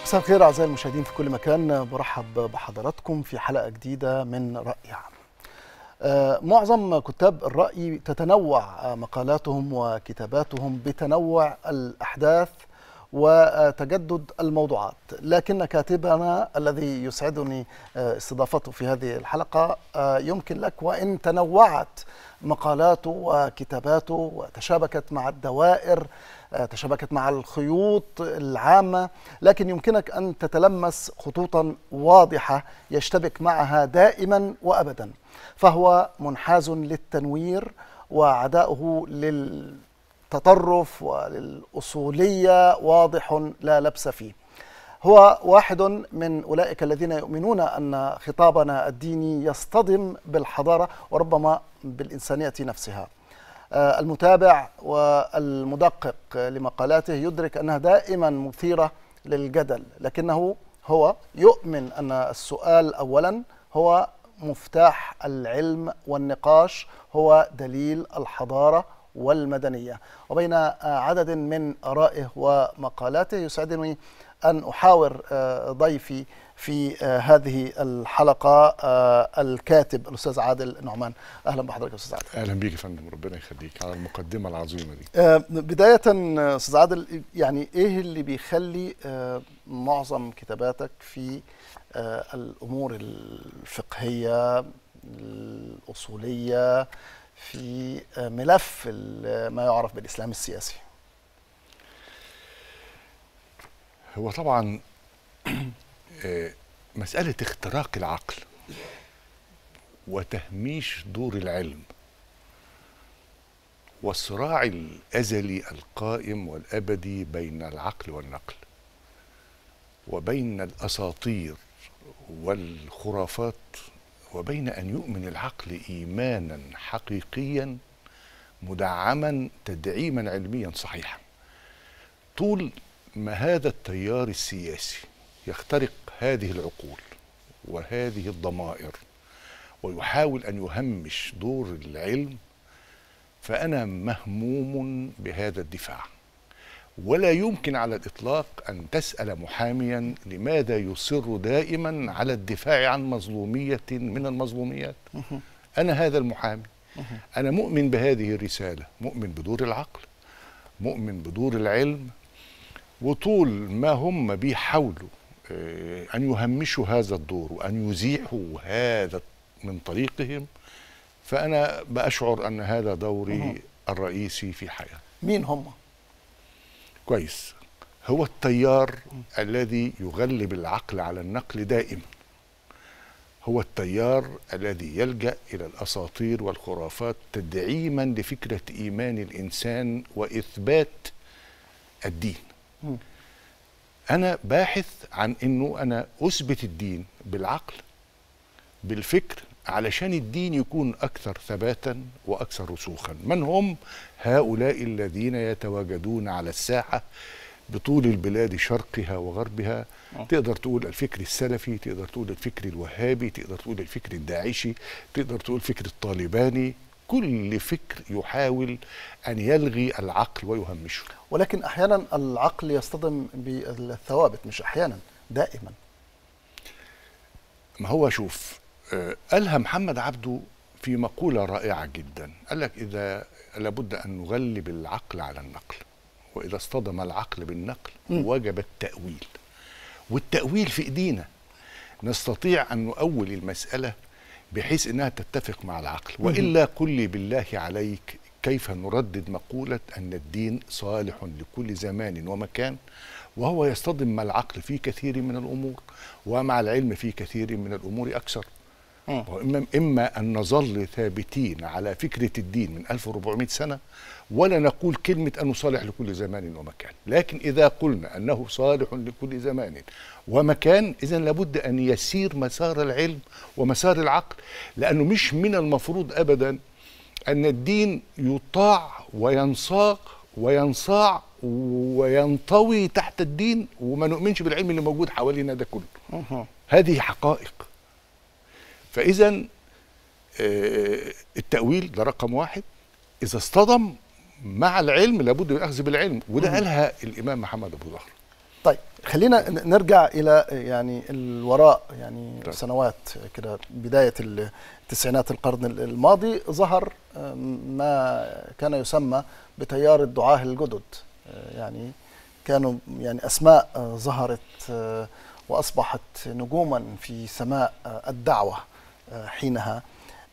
مساء الخير أعزائي المشاهدين في كل مكان، برحب بحضراتكم في حلقة جديدة من رأي عام. معظم كتاب الرأي تتنوع مقالاتهم وكتاباتهم بتنوع الأحداث وتجدد الموضوعات، لكن كاتبنا الذي يسعدني استضافته في هذه الحلقة يمكن لك وإن تنوعت مقالاته وكتاباته وتشابكت مع الدوائر، تشابكت مع الخيوط العامة، لكن يمكنك أن تتلمس خطوطا واضحة يشتبك معها دائما وأبدا. فهو منحاز للتنوير وعداؤه للتطرف وللأصولية واضح لا لبس فيه. هو واحد من أولئك الذين يؤمنون أن خطابنا الديني يصطدم بالحضارة وربما بالإنسانية نفسها. المتابع والمدقق لمقالاته يدرك أنها دائما مثيرة للجدل، لكنه هو يؤمن أن السؤال أولا هو مفتاح العلم، والنقاش هو دليل الحضارة والمدنية. وبين عدد من آرائه ومقالاته يسعدني أن أحاور ضيفي في هذه الحلقة الكاتب الأستاذ عادل نعمان. أهلا بحضرتك أستاذ عادل. أهلا بيك يا فندم، ربنا يخليك على المقدمة العظيمة دي. بداية أستاذ عادل، يعني إيه اللي بيخلي معظم كتاباتك في الأمور الفقهية الأصولية في ملف ما يعرف بالإسلام السياسي؟ هو طبعا مسألة اختراق العقل وتهميش دور العلم والصراع الأزلي القائم والأبدي بين العقل والنقل وبين الأساطير والخرافات وبين أن يؤمن العقل إيمانا حقيقيا مدعما تدعيما علميا صحيحا. طول ما هذا التيار السياسي يخترق هذه العقول وهذه الضمائر ويحاول أن يهمش دور العلم، فأنا مهموم بهذا الدفاع. ولا يمكن على الإطلاق أن تسأل محاميا لماذا يصر دائما على الدفاع عن مظلومية من المظلوميات. أنا هذا المحامي، أنا مؤمن بهذه الرسالة، مؤمن بدور العقل، مؤمن بدور العلم. وطول ما هم بيحاولوا أن يهمشوا هذا الدور وأن يزيحوا هذا من طريقهم، فأنا بأشعر أن هذا دوري الرئيسي في الحياة. مين هم؟ كويس. هو التيار الذي يغلب العقل على النقل دائما، هو التيار الذي يلجأ إلى الأساطير والخرافات تدعيما لفكرة إيمان الإنسان وإثبات الدين. أنا باحث عن أنه أنا أثبت الدين بالعقل بالفكر علشان الدين يكون أكثر ثباتا وأكثر رسوخا. من هم هؤلاء الذين يتواجدون على الساحة بطول البلاد شرقها وغربها؟ تقدر تقول الفكر السلفي، تقدر تقول الفكر الوهابي، تقدر تقول الفكر الداعشي، تقدر تقول الفكر الطالباني. كل فكر يحاول أن يلغي العقل ويهمشه. ولكن أحيانا العقل يصطدم بالثوابت، مش أحيانا، دائما. ما هو شوف، قالها محمد عبده في مقولة رائعة جدا، قال لك إذا لابد أن نغلب العقل على النقل، وإذا اصطدم العقل بالنقل وجب التأويل. والتأويل في إيدينا، نستطيع أن نؤول المسألة بحيث أنها تتفق مع العقل. وإلا قل لي بالله عليك كيف نردد مقولة أن الدين صالح لكل زمان ومكان وهو يصطدم مع العقل في كثير من الأمور ومع العلم في كثير من الأمور أكثر. إما أن نظل ثابتين على فكرة الدين من 1400 سنة ولا نقول كلمة أنه صالح لكل زمان ومكان. لكن إذا قلنا أنه صالح لكل زمان ومكان، إذن لابد أن يسير مسار العلم ومسار العقل، لأنه مش من المفروض أبدا أن الدين يطاع وينصاع وينطوي تحت الدين وما نؤمنش بالعلم اللي موجود حوالينا ده كله. هذه حقائق. فإذا التأويل ده رقم واحد. إذا اصطدم مع العلم لابد من الأخذ بالعلم، وده قالها الإمام محمد أبو ظهر. طيب خلينا نرجع إلى يعني الوراء، يعني طيب. سنوات كده، بداية التسعينات القرن الماضي ظهر ما كان يسمى بتيار الدعاة الجدد. يعني كانوا يعني أسماء ظهرت وأصبحت نجوما في سماء الدعوة حينها.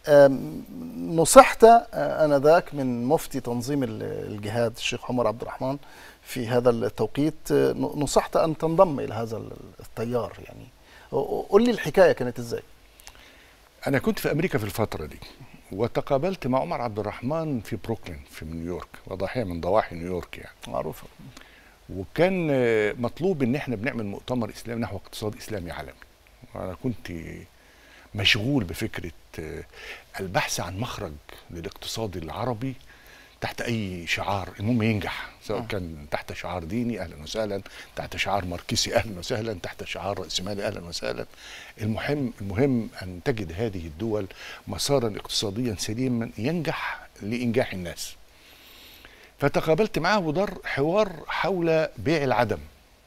نصحت آنذاك من مفتي تنظيم الجهاد الشيخ عمر عبد الرحمن في هذا التوقيت، نصحت أن تنضم إلى هذا التيار. يعني قل لي الحكاية كانت إزاي؟ أنا كنت في أمريكا في الفترة دي، وتقابلت مع عمر عبد الرحمن في بروكلين في نيويورك، وضاحية من ضواحي نيويورك يعني معروفة. وكان مطلوب ان احنا بنعمل مؤتمر اسلامي نحو اقتصاد اسلامي عالمي. وانا كنت مشغول بفكره البحث عن مخرج للاقتصاد العربي تحت اي شعار، المهم ينجح، سواء كان تحت شعار ديني اهلا وسهلا، تحت شعار ماركسي اهلا وسهلا، تحت شعار راسمالي اهلا وسهلا. المهم ان تجد هذه الدول مسارا اقتصاديا سليما ينجح لانجاح الناس. فتقابلت معه ودار حوار حول بيع العدم،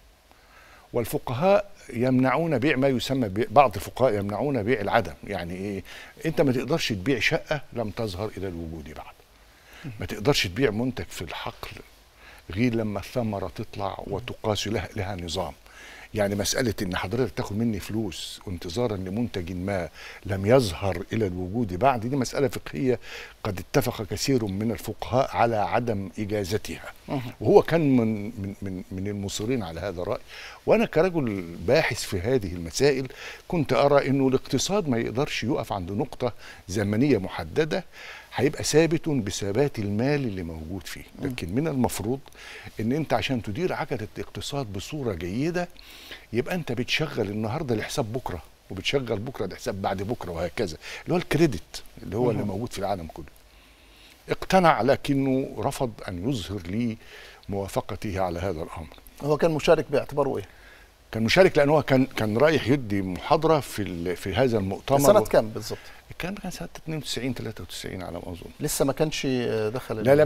والفقهاء يمنعون بيع ما يسمى بعض الفقهاء يمنعون بيع العدم. يعني ايه؟ انت ما تقدرش تبيع شقة لم تظهر الى الوجود بعد، ما تقدرش تبيع منتج في الحقل غير لما الثمرة تطلع وتقاس لها نظام. يعني مسألة ان حضرتك تاخد مني فلوس وانتظارا لمنتج ما لم يظهر الى الوجود بعد، دي مسألة فقهية قد اتفق كثير من الفقهاء على عدم اجازتها. وهو كان من المصرين على هذا الرأي. وانا كرجل باحث في هذه المسائل كنت ارى انه الاقتصاد ما يقدرش يقف عند نقطة زمنية محددة، هيبقى ثابت بثبات المال اللي موجود فيه. لكن من المفروض ان انت عشان تدير عجلة الاقتصاد بصورة جيدة يبقى انت بتشغل النهارده لحساب بكره، وبتشغل بكره لحساب بعد بكره، وهكذا، اللي هو الكريدت اللي هو اللي موجود في العالم كله. اقتنع لكنه رفض ان يظهر لي موافقته على هذا الامر. هو كان مشارك باعتباره ايه؟ كان مشارك لان هو كان رايح يدي محاضره في هذا المؤتمر. سنة كام بالظبط؟ كان سنه 92 93 على ما اظن. لسه ما كانش دخل. لا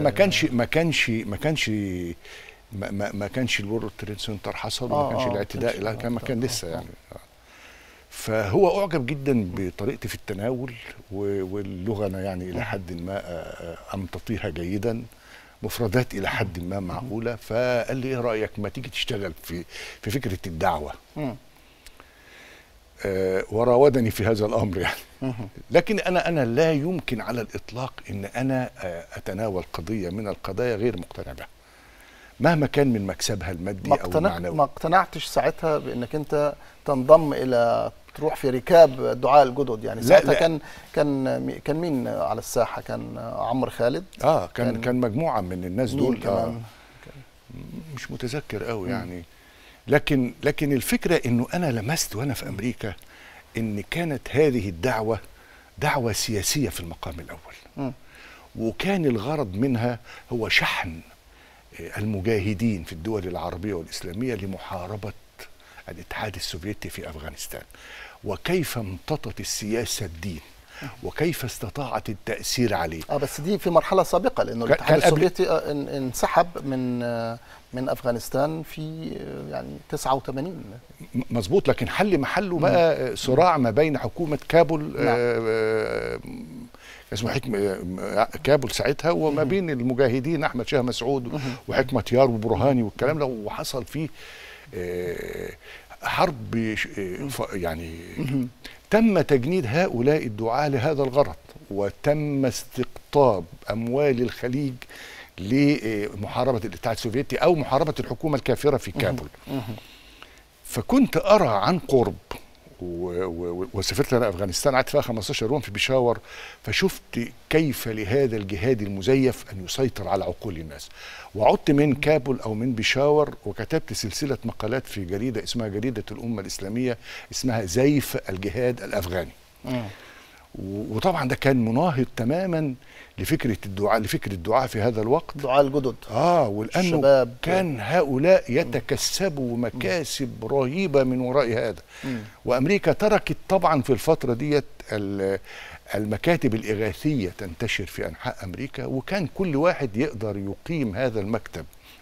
ما كانش الورلد تريد سنتر حصل، وما كانش الاعتداء، لا كان ما كان لسه يعني. فهو اعجب جدا بطريقتي في التناول، واللغه انا يعني الى حد ما امتطيها جيدا، مفردات الى حد ما معقوله. فقال لي ايه رايك ما تيجي تشتغل في فكره الدعوه؟ وراودني في هذا الامر يعني. لكن انا لا يمكن على الاطلاق ان انا اتناول قضيه من القضايا غير مقتنع بها مهما كان من مكسبها المادي او المعنوي. ما اقتنعتش ساعتها بانك انت تنضم الى تروح في ركاب الدعاء الجدد؟ يعني ساعتها لا. كان مين على الساحه؟ كان عمرو خالد؟ كان مجموعه من الناس دول كمان. مش متذكر قوي يعني. لكن الفكره انه انا لمست وانا في امريكا ان كانت هذه الدعوه دعوه سياسيه في المقام الاول. وكان الغرض منها هو شحن المجاهدين في الدول العربيه والاسلاميه لمحاربه الاتحاد السوفيتي في افغانستان، وكيف امتطت السياسه الدين، وكيف استطاعت التأثير عليه. بس دي في مرحلة سابقة، لأنه الاتحاد السوفيتي انسحب من أفغانستان في يعني 89. مظبوط. لكن حل محله بقى صراع ما بين حكومة كابول، اسمه كابول ساعتها، وما بين المجاهدين أحمد شاه مسعود وحكمة يار وبرهاني والكلام ده، وحصل فيه حرب يعني. تم تجنيد هؤلاء الدعاة لهذا الغرض، وتم استقطاب أموال الخليج لمحاربة الاتحاد السوفيتي أو محاربة الحكومة الكافرة في كابول. فكنت أرى عن قرب، وسافرت أنا أفغانستان، قعدت فيها 15 يوم في بيشاور، فشفت كيف لهذا الجهاد المزيف أن يسيطر على عقول الناس. وعدت من كابول أو من بيشاور وكتبت سلسلة مقالات في جريدة اسمها جريدة الأمة الإسلامية، اسمها زيف الجهاد الأفغاني. وطبعا ده كان مناهض تماما لفكرة الدعاء في هذا الوقت، دعاء الجدد. ولأنه كان هؤلاء يتكسبوا مكاسب رهيبة من وراء هذا. وأمريكا تركت طبعا في الفترة ديت المكاتب الإغاثية تنتشر في أنحاء أمريكا، وكان كل واحد يقدر يقيم هذا المكتب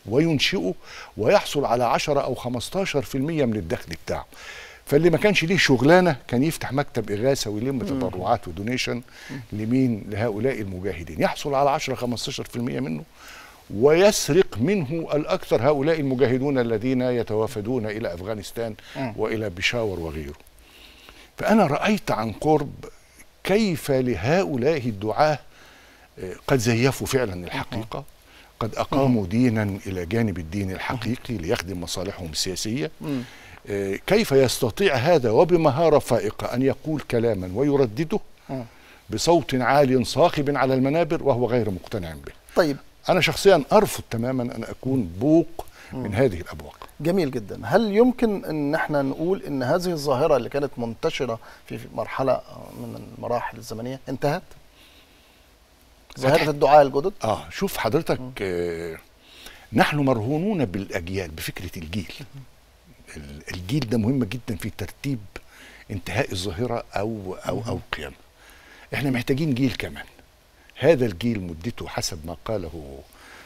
وينشئه ويحصل على 10 أو 15% من الدخل بتاعه. فاللي ما كانش ليه شغلانه كان يفتح مكتب اغاثه ويلم تبرعات ودونيشن لمين؟ لهؤلاء المجاهدين، يحصل على 10 15% منه ويسرق منه الاكثر هؤلاء المجاهدون الذين يتوافدون الى افغانستان والى بشاور وغيره. فانا رايت عن قرب كيف لهؤلاء الدعاة قد زيفوا فعلا الحقيقه، قد اقاموا دينا الى جانب الدين الحقيقي ليخدم مصالحهم السياسيه. كيف يستطيع هذا وبمهارة فائقة أن يقول كلاما ويردده بصوت عال صاخب على المنابر وهو غير مقتنع به. طيب، أنا شخصيا أرفض تماما أن أكون بوق من هذه الأبواق. جميل جدا. هل يمكن أن احنا نقول أن هذه الظاهرة اللي كانت منتشرة في مرحلة من المراحل الزمنية انتهت؟ ظاهرة الدعاة الجدد؟ شوف حضرتك، نحن مرهونون بالأجيال، بفكرة الجيل. الجيل ده مهم جدا في ترتيب انتهاء الظاهرة أو قيامها. احنا محتاجين جيل كمان. هذا الجيل مدته حسب ما قاله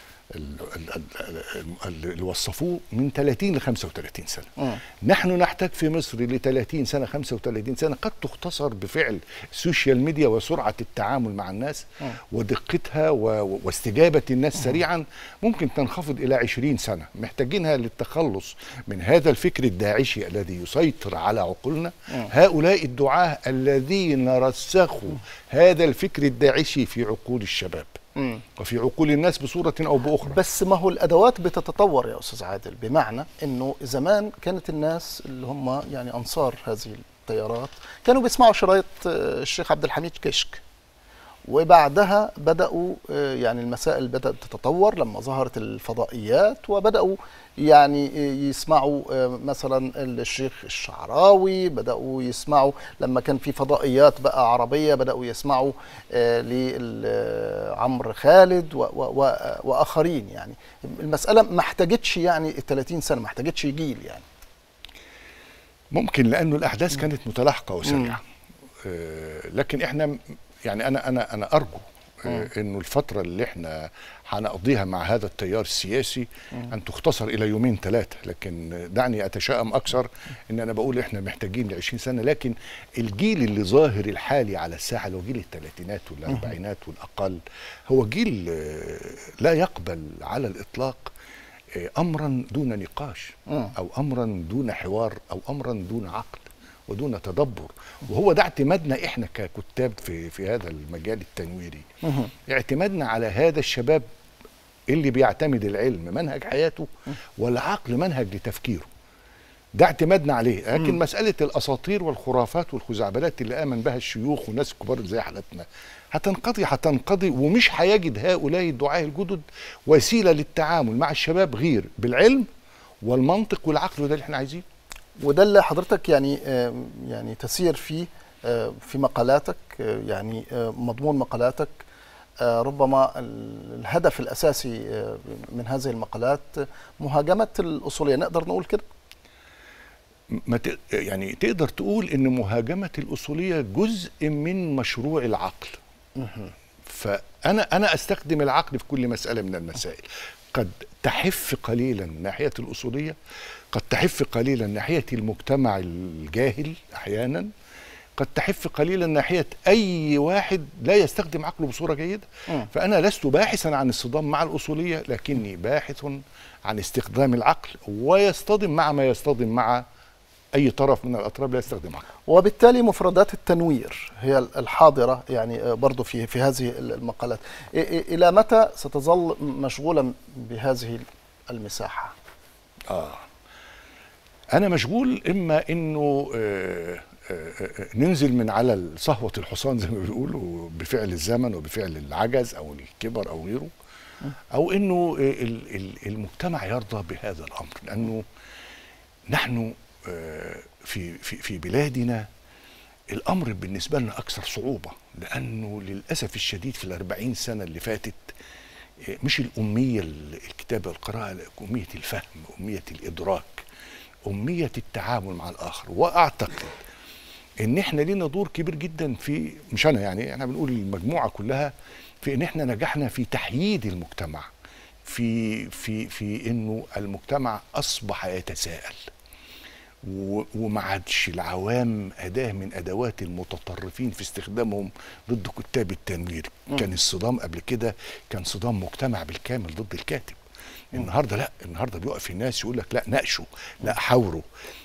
اللي وصفوه من 30 ل 35 سنة. نحن نحتاج في مصر ل 30 سنة 35 سنة قد تختصر بفعل السوشيال ميديا وسرعة التعامل مع الناس ودقتها واستجابة الناس سريعا، ممكن تنخفض إلى 20 سنة. محتاجينها للتخلص من هذا الفكر الداعشي الذي يسيطر على عقولنا. هؤلاء الدعاة الذين رسخوا هذا الفكر الداعشي في عقول الشباب وفي عقول الناس بصورة أو بأخرى. بس ما هو الأدوات بتتطور يا أستاذ عادل، بمعنى أنه زمان كانت الناس اللي هم يعني أنصار هذه التيارات كانوا بيسمعوا شرايط الشيخ عبد الحميد كشك، وبعدها بدأوا يعني المسائل بدأت تتطور لما ظهرت الفضائيات، وبدأوا يعني يسمعوا مثلا الشيخ الشعراوي، بدأوا يسمعوا لما كان في فضائيات بقى عربية بدأوا يسمعوا لعمرو خالد وآخرين. يعني المسألة ما احتاجتش يعني 30 سنة، ما احتاجتش جيل يعني. ممكن لأنه الأحداث كانت متلاحقة وسريعة. لكن احنا يعني أنا أرجو إنه الفترة اللي احنا هنقضيها مع هذا التيار السياسي أن تختصر إلى يومين ثلاثة، لكن دعني أتشائم أكثر إن أنا بقول إحنا محتاجين ل20 سنة. لكن الجيل اللي ظاهر الحالي على الساحة اللي هو جيل الثلاثينات والأربعينات والأقل هو جيل لا يقبل على الإطلاق أمرا دون نقاش أو أمرا دون حوار أو أمرا دون عقل ودون تدبر. وهو ده اعتمادنا احنا ككتاب في هذا المجال التنويري. اعتمادنا على هذا الشباب اللي بيعتمد العلم منهج حياته والعقل منهج لتفكيره. ده اعتمادنا عليه. لكن مسألة الأساطير والخرافات والخزعبلات اللي آمن بها الشيوخ والناس الكبار زي حالتنا هتنقضي ومش هيجد هؤلاء الدعاة الجدد وسيلة للتعامل مع الشباب غير بالعلم والمنطق والعقل، وده اللي احنا عايزينه. وده اللي حضرتك يعني تسير فيه في مقالاتك، يعني مضمون مقالاتك. ربما الهدف الأساسي من هذه المقالات مهاجمة الأصولية، نقدر نقول كده؟ يعني تقدر تقول إن مهاجمة الأصولية جزء من مشروع العقل. فأنا أستخدم العقل في كل مسألة من المسائل. قد تحف قليلا ناحية الأصولية، قد تحف قليلا ناحية المجتمع الجاهل أحيانا، قد تحف قليلا ناحية أي واحد لا يستخدم عقله بصورة جيدة. فأنا لست باحثا عن الصدام مع الأصولية، لكني باحث عن استخدام العقل ويصطدم مع ما يصطدم مع أي طرف من الأطراف لا يستخدم عقله. وبالتالي مفردات التنوير هي الحاضرة يعني برضو في هذه المقالات. إلى متى ستظل مشغولا بهذه المساحة؟ أنا مشغول إما إنه ننزل من على صهوة الحصان زي ما بيقولوا بفعل الزمن وبفعل العجز أو الكبر أو غيره، أو إنه المجتمع يرضى بهذا الأمر. لأنه نحن في بلادنا الأمر بالنسبة لنا أكثر صعوبة، لأنه للأسف الشديد في ال40 سنة اللي فاتت مش الأمية الكتابة والقراءة، أمية الفهم، أمية الإدراك، أمية التعامل مع الآخر. وأعتقد إن إحنا لنا دور كبير جدا في، مش أنا يعني، إحنا بنقول المجموعة كلها، في إن إحنا نجحنا في تحييد المجتمع، في انه المجتمع اصبح يتساءل، وما عادش العوام أداة من أدوات المتطرفين في استخدامهم ضد كتاب التنوير. كان الصدام قبل كده كان صدام مجتمع بالكامل ضد الكاتب. النهارده لا، النهارده بيقف الناس يقول لك لا ناقشوا، لا حاوروا.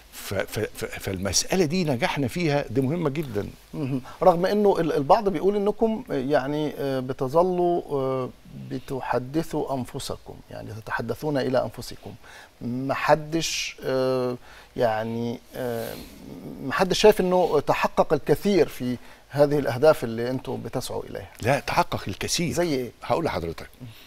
فالمسألة دي نجحنا فيها، دي مهمة جدا. رغم انه البعض بيقول انكم يعني بتظلوا بتحدثوا انفسكم، يعني تتحدثون الى انفسكم. ما حدش يعني ما حدش شايف انه تحقق الكثير في هذه الاهداف اللي انتم بتسعوا اليها. لا، تحقق الكثير. زي ايه؟ هقول لحضرتك.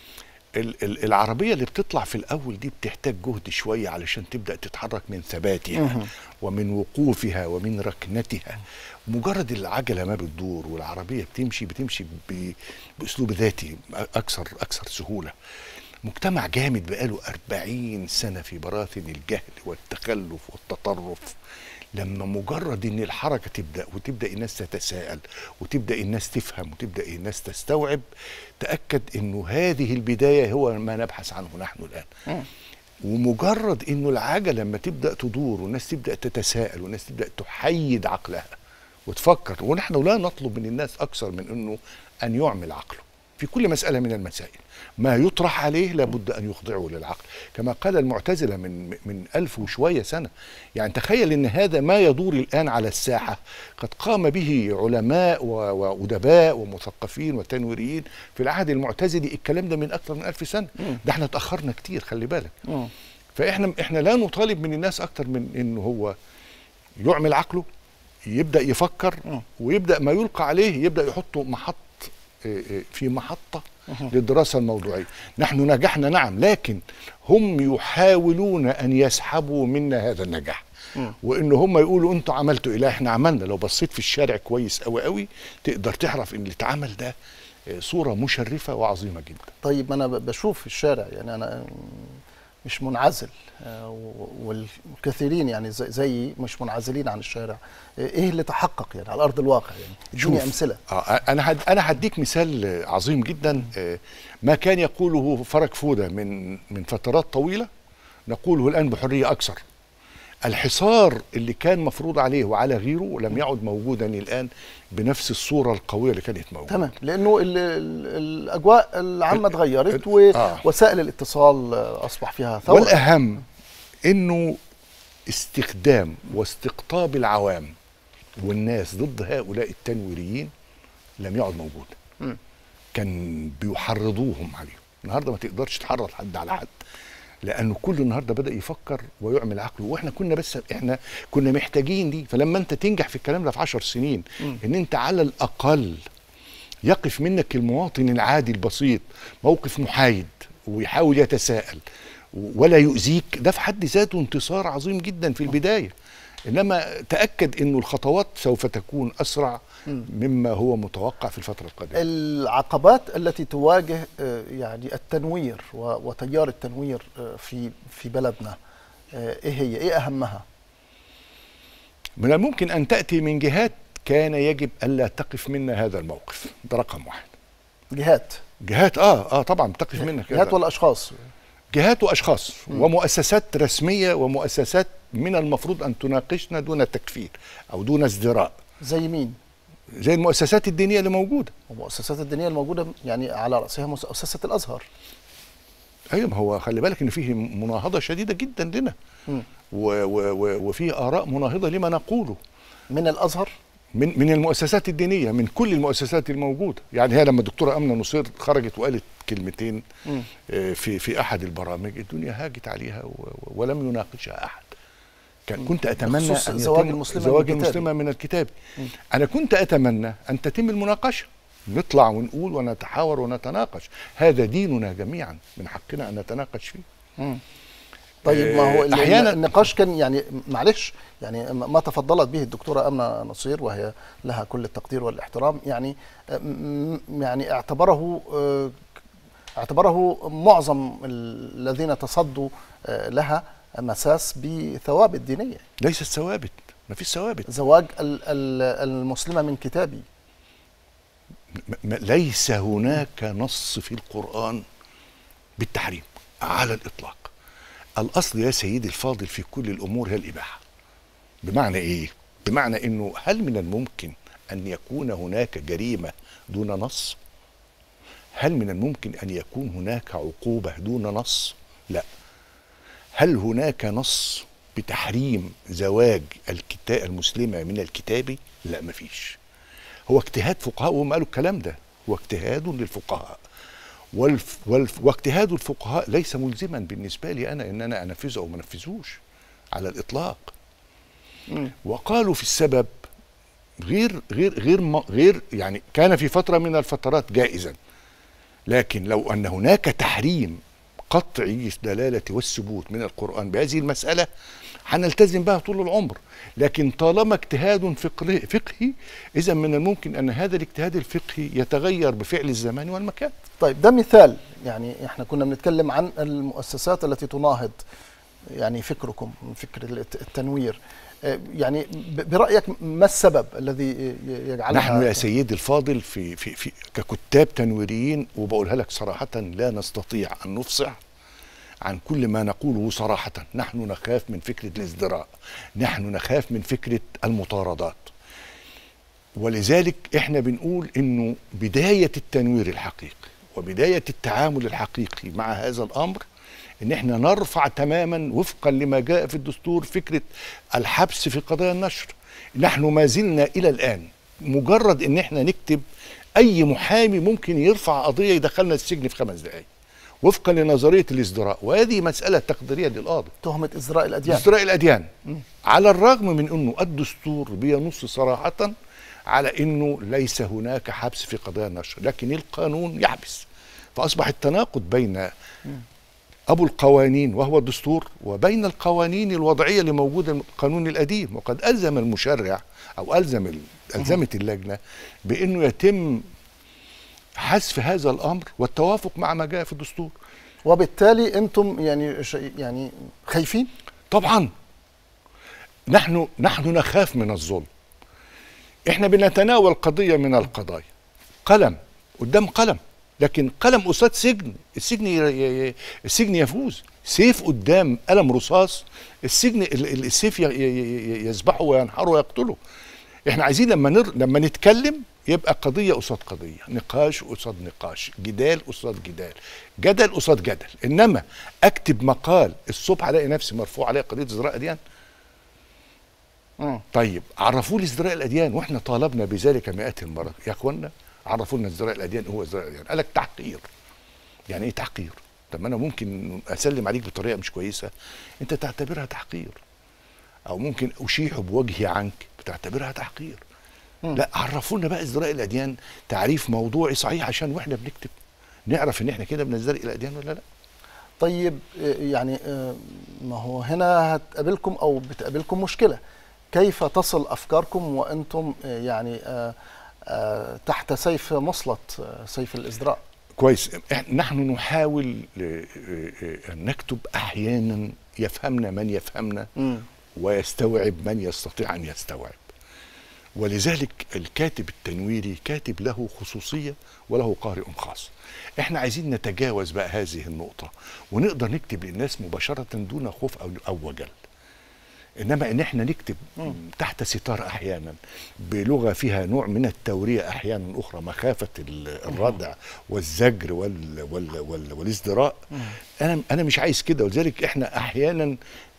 العربية اللي بتطلع في الأول دي بتحتاج جهد شوية علشان تبدأ تتحرك من ثباتها ومن وقوفها ومن ركنتها. مجرد العجلة ما بتدور والعربية بتمشي بأسلوب ذاتي أكثر سهولة. مجتمع جامد بقاله 40 سنة في براثن الجهل والتخلف والتطرف. لما مجرد ان الحركه تبدا الناس تتساءل وتبدا الناس تفهم وتبدا الناس تستوعب، تاكد انه هذه البدايه هو ما نبحث عنه نحن الان. ومجرد انه العجله لما تبدا تدور والناس تبدا تتساءل والناس تبدا تحيد عقلها وتفكر، ونحن لا نطلب من الناس اكثر من انه ان يعمل عقله في كل مساله من المسائل. ما يطرح عليه لابد ان يخضعه للعقل، كما قال المعتزله من 1000 وشويه سنه. يعني تخيل ان هذا ما يدور الان على الساحه قد قام به علماء وادباء ومثقفين وتنويريين في العهد المعتزلي. الكلام ده من اكثر من 1000 سنه. ده احنا اتاخرنا كتير، خلي بالك. فاحنا لا نطالب من الناس اكثر من انه هو يعمل عقله، يبدا يفكر، ويبدا ما يلقى عليه يبدا يحطه في محطة للدراسة الموضوعية. نحن نجحنا نعم، لكن هم يحاولون أن يسحبوا منا هذا النجاح، وإن هم يقولوا أنتوا عملتوا إيه. لا، إحنا عملنا. لو بصيت في الشارع كويس أوي أوي تقدر تعرف إن اللي اتعمل ده صورة مشرفة وعظيمة جدا. طيب، أنا بشوف في الشارع، يعني أنا مش منعزل، والكثيرين يعني زيي مش منعزلين عن الشارع. ايه اللي تحقق يعني على ارض الواقع؟ يعني اديني امثله. انا هديك مثال عظيم جدا. ما كان يقوله فرج فوده من فترات طويله نقوله الان بحريه اكثر. الحصار اللي كان مفروض عليه وعلى غيره لم يعد موجودا الان بنفس الصوره القويه اللي كانت موجوده. تمام، لانه الاجواء العامه اتغيرت، ووسائل الاتصال اصبح فيها ثوره. والاهم انه استخدام واستقطاب العوام والناس ضد هؤلاء التنويريين لم يعد موجود. كان بيحرضوهم عليهم. النهارده ما تقدرش تحرض حد على حد، لانه كل النهارده بدا يفكر ويعمل عقله. واحنا كنا محتاجين دي. فلما انت تنجح في الكلام ده في 10 سنين، ان انت على الاقل يقف منك المواطن العادي البسيط موقف محايد ويحاول يتساءل ولا يؤذيك، ده في حد ذاته انتصار عظيم جدا في البدايه. انما تاكد انه الخطوات سوف تكون اسرع مما هو متوقع في الفتره القادمه. العقبات التي تواجه يعني التنوير وتيار التنوير في بلدنا، ايه هي؟ ايه اهمها؟ من الممكن ان تاتي من جهات كان يجب الا تقف منا هذا الموقف. ده رقم واحد. جهات طبعا تقف منك. جهات ولا اشخاص؟ جهات واشخاص ومؤسسات رسميه ومؤسسات من المفروض ان تناقشنا دون تكفير او دون ازدراء. زي مين؟ زي المؤسسات الدينيه اللي موجوده. والمؤسسات الدينيه الموجوده يعني على راسها مؤسسه الازهر. ايوه، ما هو خلي بالك ان فيه مناهضه شديده جدا لنا، وفيه اراء مناهضه لما نقوله من الازهر، من المؤسسات الدينيه، من كل المؤسسات الموجوده. يعني هي لما الدكتوره امنه نصير خرجت وقالت كلمتين في احد البرامج، الدنيا هاجت عليها ولم يناقشها احد. كنت اتمنى ان زواج المسلمه من الكتاب. انا كنت اتمنى ان تتم المناقشه، نطلع ونقول ونتحاور ونتناقش. هذا ديننا جميعا، من حقنا ان نتناقش فيه. طيب، ما هو أحيانا النقاش كان يعني معلش، يعني ما تفضلت به الدكتورة أمنة نصير وهي لها كل التقدير والاحترام، يعني اعتبره معظم الذين تصدوا لها مساس بثوابت دينية. ليست ثوابت، ما فيش ثوابت. زواج المسلمة من كتابي، ليس هناك نص في القرآن بالتحريم على الإطلاق. الأصل يا سيدي الفاضل في كل الأمور هي الإباحة. بمعنى إيه؟ بمعنى إنه هل من الممكن أن يكون هناك جريمة دون نص؟ هل من الممكن أن يكون هناك عقوبة دون نص؟ لا. هل هناك نص بتحريم زواج المسلمة من الكتاب؟ لا، مفيش. هو اجتهاد فقهاء، وهم قالوا الكلام ده، هو اجتهاد للفقهاء، واجتهاد الفقهاء ليس ملزما بالنسبة لي أنا إن أنا أنفذه أو ما أنفذوش على الإطلاق. وقالوا في السبب غير يعني كان في فترة من الفترات جائزا، لكن لو أن هناك تحريم قطعي الدلالة والثبوت من القرآن بهذه المسألة هنلتزم بها طول العمر. لكن طالما اجتهاد فقهي، إذا من الممكن أن هذا الاجتهاد الفقهي يتغير بفعل الزمان والمكان. طيب ده مثال، يعني احنا كنا بنتكلم عن المؤسسات التي تناهض يعني فكركم، فكر التنوير. يعني برأيك ما السبب الذي يجعلها؟ نحن يا سيدي الفاضل في ككتاب تنويريين، وبقولها لك صراحة، لا نستطيع أن نفصح عن كل ما نقوله صراحة. نحن نخاف من فكرة الازدراء، نحن نخاف من فكرة المطاردات، ولذلك احنا بنقول انه بداية التنوير الحقيقي وبداية التعامل الحقيقي مع هذا الأمر ان احنا نرفع تماما وفقا لما جاء في الدستور فكرة الحبس في قضايا النشر. نحن ما زلنا الى الان مجرد ان احنا نكتب اي محامي ممكن يرفع قضية يدخلنا السجن في 5 دقائق وفقا لنظرية الازدراء، وهذه مسألة تقديرية للقاضي. تهمة ازدراء الاديان. ازدراء الاديان. على الرغم من انه الدستور بينص صراحة على انه ليس هناك حبس في قضايا النشر، لكن القانون يحبس. فاصبح التناقض بين أبو القوانين وهو الدستور وبين القوانين الوضعية اللي موجودة في القانون القديم. وقد ألزم المشرع أو ألزمت اللجنة بأنه يتم حذف هذا الأمر والتوافق مع ما جاء في الدستور. وبالتالي أنتم يعني خايفين؟ طبعا نحن نخاف من الظلم. احنا بنتناول قضية من القضايا، قلم قدام قلم، لكن قلم قصاد سجن، السجن يفوز. سيف قدام قلم رصاص، السيف يذبحه وينحره ويقتله. احنا عايزين لما نتكلم يبقى قضية قصاد قضية، نقاش قصاد نقاش، جدال قصاد جدال، جدل قصاد جدل. انما اكتب مقال الصبح الاقي نفسي مرفوع عليه قضية ازدراء اديان. طيب عرفوا لي ازدراء الاديان، واحنا طالبنا بذلك مئات المرات. يا اخوانا عرفوا لنا ازدراء الاديان هو ازدراء الاديان. قال لك تحقير. يعني ايه تحقير؟ طب ما انا ممكن اسلم عليك بطريقه مش كويسه انت تعتبرها تحقير، او ممكن اشيح بوجهي عنك بتعتبرها تحقير. لا، عرفوا لنا بقى ازدراء الاديان تعريف موضوعي صحيح عشان واحنا بنكتب نعرف ان احنا كده بنزدرئ الاديان ولا لا. طيب يعني ما هو هنا هتقابلكم او بتقابلكم مشكله، كيف تصل افكاركم وانتم يعني تحت سيف مسلط سيف الازدراء؟ كويس. نحن نحاول ان نكتب احيانا يفهمنا من يفهمنا ويستوعب من يستطيع ان يستوعب. ولذلك الكاتب التنويري كاتب له خصوصية وله قارئ خاص. احنا عايزين نتجاوز بقى هذه النقطة ونقدر نكتب للناس مباشرة دون خوف او وجل. انما ان احنا نكتب تحت ستار احيانا بلغة فيها نوع من التورية احيانا اخرى مخافة الردع والزجر والازدراء، انا مش عايز كده. ولذلك احنا احيانا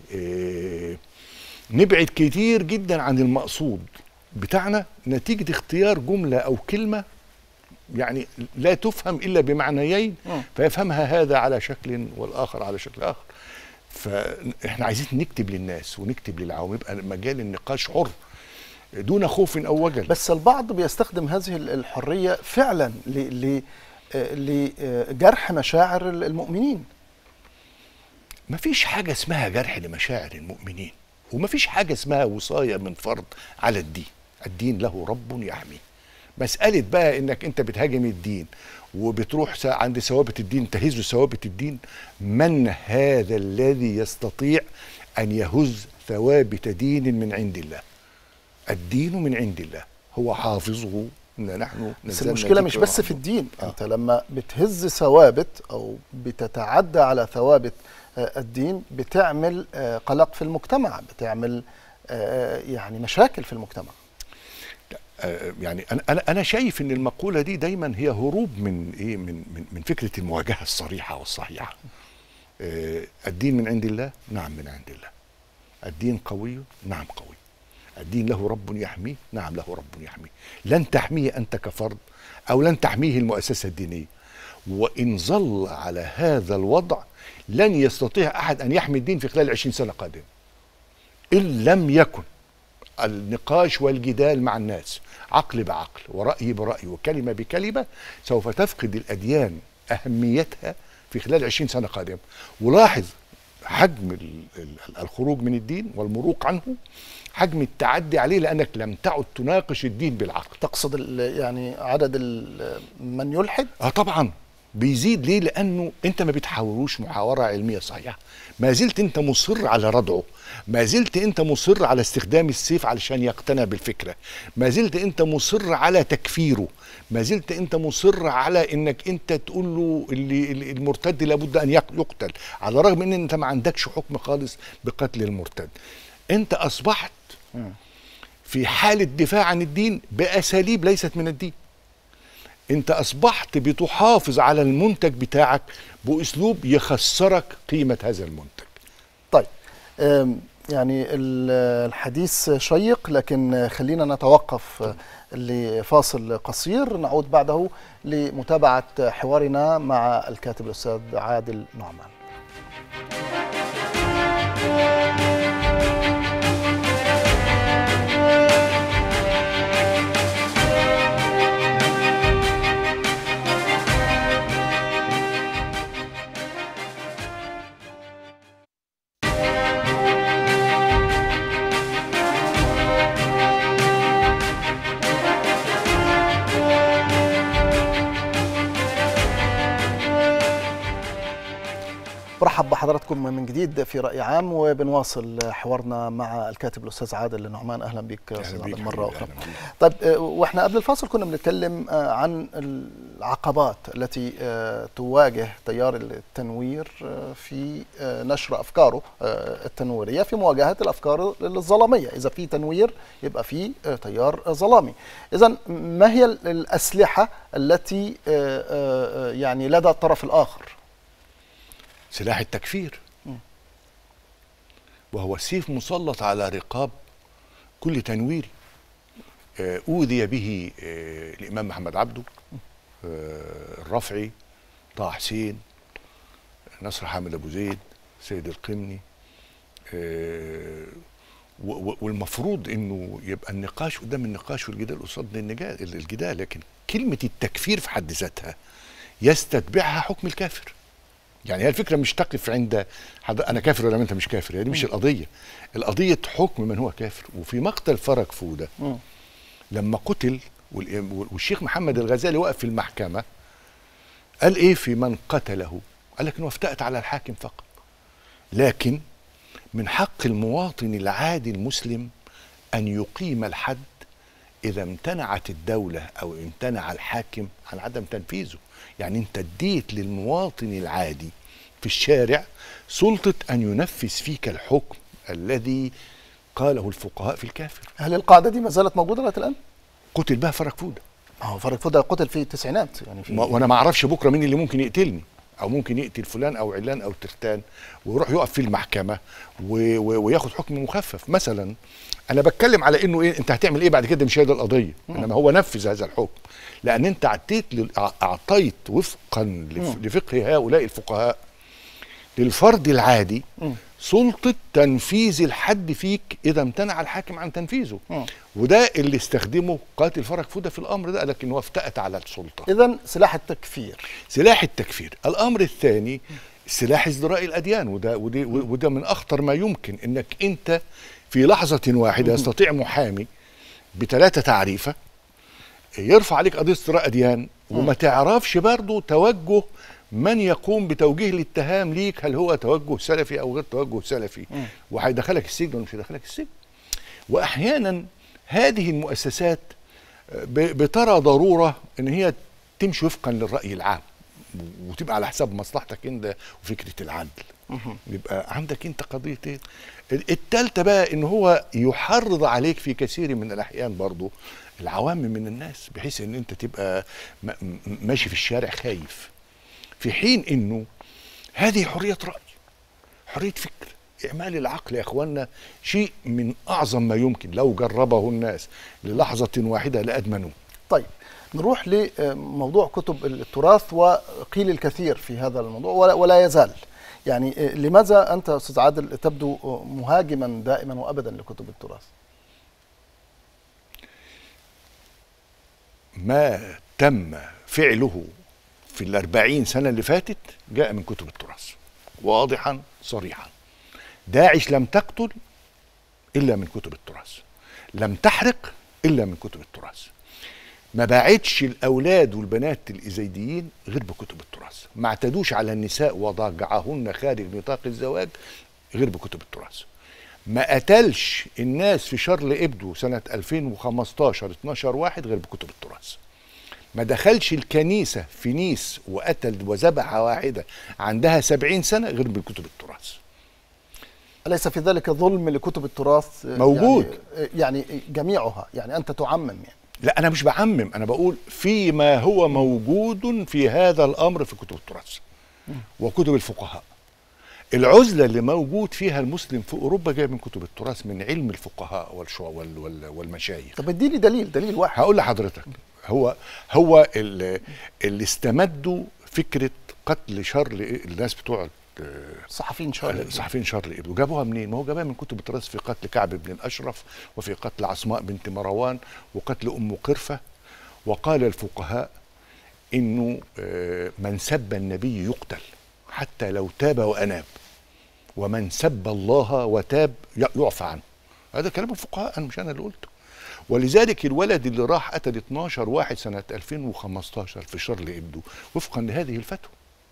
نبعد كتير جدا عن المقصود بتاعنا نتيجة اختيار جملة أو كلمة يعني لا تفهم إلا بمعنيين، فيفهمها هذا على شكل والآخر على شكل آخر. فإحنا عايزين نكتب للناس ونكتب للعوام، يبقى مجال النقاش حر دون خوف أو وجل. بس البعض بيستخدم هذه الحرية فعلا لجرح مشاعر المؤمنين. مفيش حاجة اسمها جرح لمشاعر المؤمنين، ومفيش حاجة اسمها وصاية من فرض على الدين. الدين له رب يحميه. مسألة بقى انك انت بتهاجم الدين وبتروح عند ثوابت الدين تهز ثوابت الدين، من هذا الذي يستطيع ان يهز ثوابت دين من عند الله؟ الدين من عند الله، هو حافظه إن نحن بس المشكلة مش بس في الدين. أنت لما بتهز ثوابت أو بتتعدى على ثوابت الدين بتعمل قلق في المجتمع، بتعمل يعني مشاكل في المجتمع. يعني انا شايف ان المقوله دي دايما هي هروب من ايه، من فكره المواجهه الصريحه والصحيحه. الدين من عند الله، نعم من عند الله. الدين قوي، نعم قوي. الدين له رب يحميه، نعم له رب يحميه. لن تحميه انت كفرد او لن تحميه المؤسسه الدينيه، وان ظل على هذا الوضع لن يستطيع احد ان يحمي الدين في خلال 20 سنه قادمه ان لم يكن النقاش والجدال مع الناس عقل بعقل ورأي برأي وكلمة بكلمة. سوف تفقد الأديان أهميتها في خلال 20 سنة قادمة. ولاحظ حجم الخروج من الدين والمروق عنه، حجم التعدي عليه، لأنك لم تعد تناقش الدين بالعقل. تقصد يعني عدد من يلحد؟ طبعا بيزيد. ليه؟ لأنه أنت ما بتحاوروش محاورة علمية صحيحة، ما زلت أنت مصر على ردعه، ما زلت أنت مصر على استخدام السيف علشان يقتنع بالفكرة، ما زلت أنت مصر على تكفيره، ما زلت أنت مصر على أنك أنت تقول له اللي المرتد لابد أن يقتل، على الرغم أن أنت ما عندكش حكم خالص بقتل المرتد. أنت أصبحت في حالة دفاع عن الدين بأساليب ليست من الدين. انت اصبحت بتحافظ على المنتج بتاعك باسلوب يخسرك قيمة هذا المنتج. طيب يعني الحديث شيق، لكن خلينا نتوقف لفاصل قصير، نعود بعده لمتابعة حوارنا مع الكاتب الأستاذ عادل نعمان. برحب بحضراتكم من جديد في رأي عام، وبنواصل حوارنا مع الكاتب الأستاذ عادل نعمان. أهلا بك أستاذ عادل مرة أخرى. طيب وإحنا قبل الفاصل كنا بنتكلم عن العقبات التي تواجه تيار التنوير في نشر أفكاره التنويرية، في مواجهة الأفكار الظلامية. إذا في تنوير يبقى في تيار ظلامي. إذن ما هي الأسلحة التي يعني لدى الطرف الآخر؟ سلاح التكفير، وهو سيف مسلط على رقاب كل تنويري. أوذي به الإمام محمد عبده، الرفعي، طه حسين، نصر حامد أبو زيد، سيد القمني. والمفروض أنه يبقى النقاش قدام النقاش والجدال قصاد الجدال، لكن كلمة التكفير في حد ذاتها يستتبعها حكم الكافر. يعني هي الفكرة مش تقف عند أنا كافر ولا أنت مش كافر، هي دي مش القضية. القضية حكم من هو كافر. وفي مقتل فرج فودة لما قتل والشيخ محمد الغزالي وقف في المحكمة قال إيه في من قتله؟ قال لك إنه افتأت على الحاكم فقط، لكن من حق المواطن العادي المسلم أن يقيم الحد إذا امتنعت الدولة أو امتنع الحاكم عن عدم تنفيذه. يعني أنت اديت للمواطن العادي في الشارع سلطة أن ينفذ فيك الحكم الذي قاله الفقهاء في الكافر. هل القاعدة دي ما زالت موجودة لغاية الآن؟ قتل بها فرج فودة. هو فرج فودة قتل في التسعينات يعني وأنا ما أعرفش بكرة مين اللي ممكن يقتلني، أو ممكن يقتل فلان أو علان أو ترتان ويروح يقف في المحكمة وياخد حكم مخفف مثلا. أنا بتكلم على إنه إيه، أنت هتعمل إيه بعد كده؟ مش هي دي القضية، إنما هو نفذ هذا الحكم، لأن أنت أعطيت وفقا لفقه هؤلاء الفقهاء للفرد العادي سلطة تنفيذ الحد فيك إذا امتنع الحاكم عن تنفيذه. وده اللي استخدمه قاتل فرج فودة في الأمر ده، لكن هو افتأت على السلطة. إذن سلاح التكفير. سلاح التكفير. الأمر الثاني سلاح ازدراء الأديان، وده من أخطر ما يمكن. إنك أنت في لحظة واحدة يستطيع محامي ب3 تعريفة يرفع عليك قضية ازدراء أديان، وما تعرفش برضه توجه من يقوم بتوجيه الاتهام ليك، هل هو توجه سلفي أو غير توجه سلفي، وهيدخلك السجن ولا مش هيدخلك السجن. وأحيانا هذه المؤسسات بترى ضروره ان هي تمشي وفقا للراي العام وتبقى على حساب مصلحتك انت وفكره العدل. يبقى عندك انت قضيتين. التالتة بقى ان هو يحرض عليك في كثير من الاحيان برضو العوام من الناس، بحيث ان انت تبقى ماشي في الشارع خايف، في حين انه هذه حرية رأي، حرية فكر. إعمال العقل يا إخوانا شيء من أعظم ما يمكن، لو جربه الناس للحظة واحدة لأدمنوه. طيب نروح لموضوع كتب التراث، وقيل الكثير في هذا الموضوع ولا يزال. يعني لماذا أنت أستاذ عادل تبدو مهاجما دائما وأبدا لكتب التراث؟ ما تم فعله في ال40 سنة اللي فاتت جاء من كتب التراث، واضحا صريحا. داعش لم تقتل إلا من كتب التراث، لم تحرق إلا من كتب التراث، ما باعتش الأولاد والبنات الإزايديين غير بكتب التراث، ما اعتدوش على النساء وضجعهن خارج نطاق الزواج غير بكتب التراث، ما قتلش الناس في شارل إبدو سنة 2015 12 واحد غير بكتب التراث، ما دخلش الكنيسة في نيس وقتل وذبح واحدة عندها 70 سنة غير بكتب التراث. أليس في ذلك ظلم لكتب التراث موجود؟ يعني جميعها، يعني أنت تعمم يعني. لا أنا مش بعمم، أنا بقول فيما هو موجود في هذا الأمر في كتب التراث وكتب الفقهاء. العزلة اللي موجود فيها المسلم في أوروبا جاية من كتب التراث، من علم الفقهاء والمشايخ. طب اديني دليل واحد. هقول لحضرتك. هو اللي استمدوا فكرة قتل شارل، الناس بتوع صحفيين شارل إبدو جابوها منين؟ ما هو جابها من كتب التراث، في قتل كعب بن الأشرف، وفي قتل عصماء بنت مروان، وقتل أم قرفة. وقال الفقهاء إنه من سب النبي يقتل حتى لو تاب وأناب، ومن سب الله وتاب يعفى عنه. هذا كلام الفقهاء، أنا مش أنا اللي قلته. ولذلك الولد اللي راح قتل 12 واحد سنة 2015 في شارل إبدو وفقا لهذه الفتوى،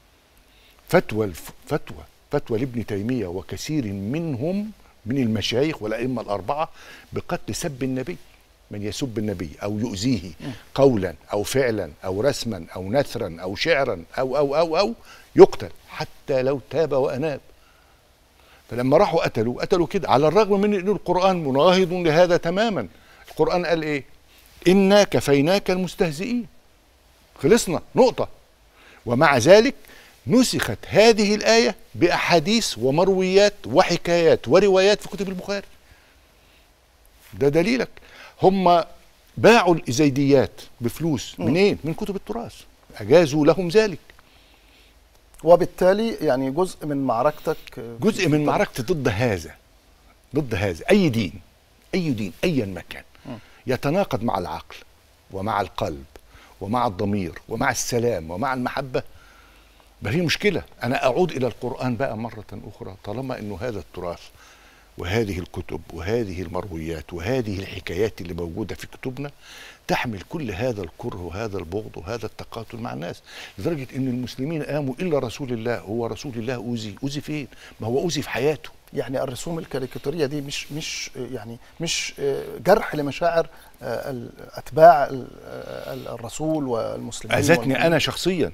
فتوى لابن تيمية وكثير منهم من المشايخ والأئمة الأربعة بقتل سب النبي. من يسب النبي أو يؤذيه قولا أو فعلا أو رسما أو نثرا أو شعرا أو يقتل حتى لو تاب وأناب. فلما راحوا قتلوا كده، على الرغم من أن القرآن مناهض لهذا تماما. القرآن قال إيه؟ إنا كفيناك المستهزئين، خلصنا نقطة. ومع ذلك نسخت هذه الآية بأحاديث ومرويات وحكايات وروايات في كتب البخاري. ده دليلك. هم باعوا الإزايديات بفلوس منين؟ من كتب التراث، أجازوا لهم ذلك. وبالتالي يعني جزء من معركتك، جزء من معركتي ضد هذا أي دين أيا ما كان يتناقض مع العقل ومع القلب ومع الضمير ومع السلام ومع المحبة، ما في مشكلة. أنا أعود إلى القرآن بقى مرة أخرى، طالما أنه هذا التراث وهذه الكتب وهذه المرويات وهذه الحكايات اللي موجودة في كتبنا تحمل كل هذا الكره وهذا البغض وهذا التقاتل مع الناس، لدرجة أن المسلمين قاموا إلا رسول الله. هو رسول الله أوذي فين؟ ما هو أوذي في حياته. يعني الرسوم الكاريكاتورية دي مش جرح لمشاعر أتباع الرسول والمسلمين. أذتني أنا شخصيا،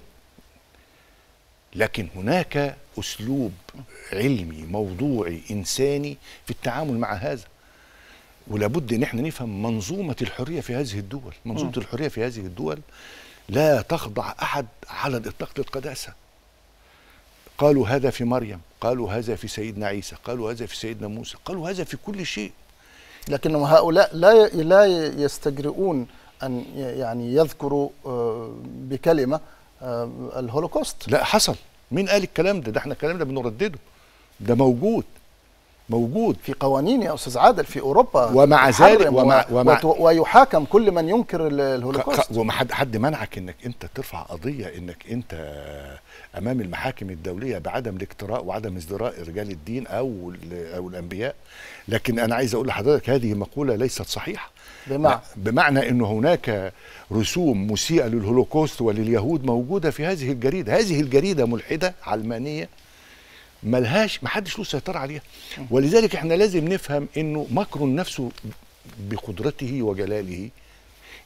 لكن هناك أسلوب علمي موضوعي إنساني في التعامل مع هذا، ولابد ان احنا نفهم منظومة الحرية في هذه الدول. منظومة الحرية في هذه الدول لا تخضع أحد على الإطلاق للقداسة. قالوا هذا في مريم، قالوا هذا في سيدنا عيسى، قالوا هذا في سيدنا موسى، قالوا هذا في كل شيء. لكن هؤلاء لا يستجرؤون أن يعني يذكروا بكلمة الهولوكوست. لا حصل. مين قال الكلام ده؟ احنا الكلام ده بنردده، ده موجود في قوانين يا أستاذ عادل في أوروبا. ومع ذلك ويحاكم كل من ينكر الهولوكوست. وما حد منعك انك انت ترفع قضية انك انت امام المحاكم الدولية بعدم الاجتراء وعدم ازدراء رجال الدين او الانبياء. لكن انا عايز اقول لحضرتك هذه مقولة ليست صحيحة. بمعنى انه هناك رسوم مسيئة للهولوكوست ولليهود موجودة في هذه الجريدة. هذه الجريدة ملحدة علمانية ما حدش له سيطرة عليها. ولذلك احنا لازم نفهم انه ماكرون نفسه بقدرته وجلاله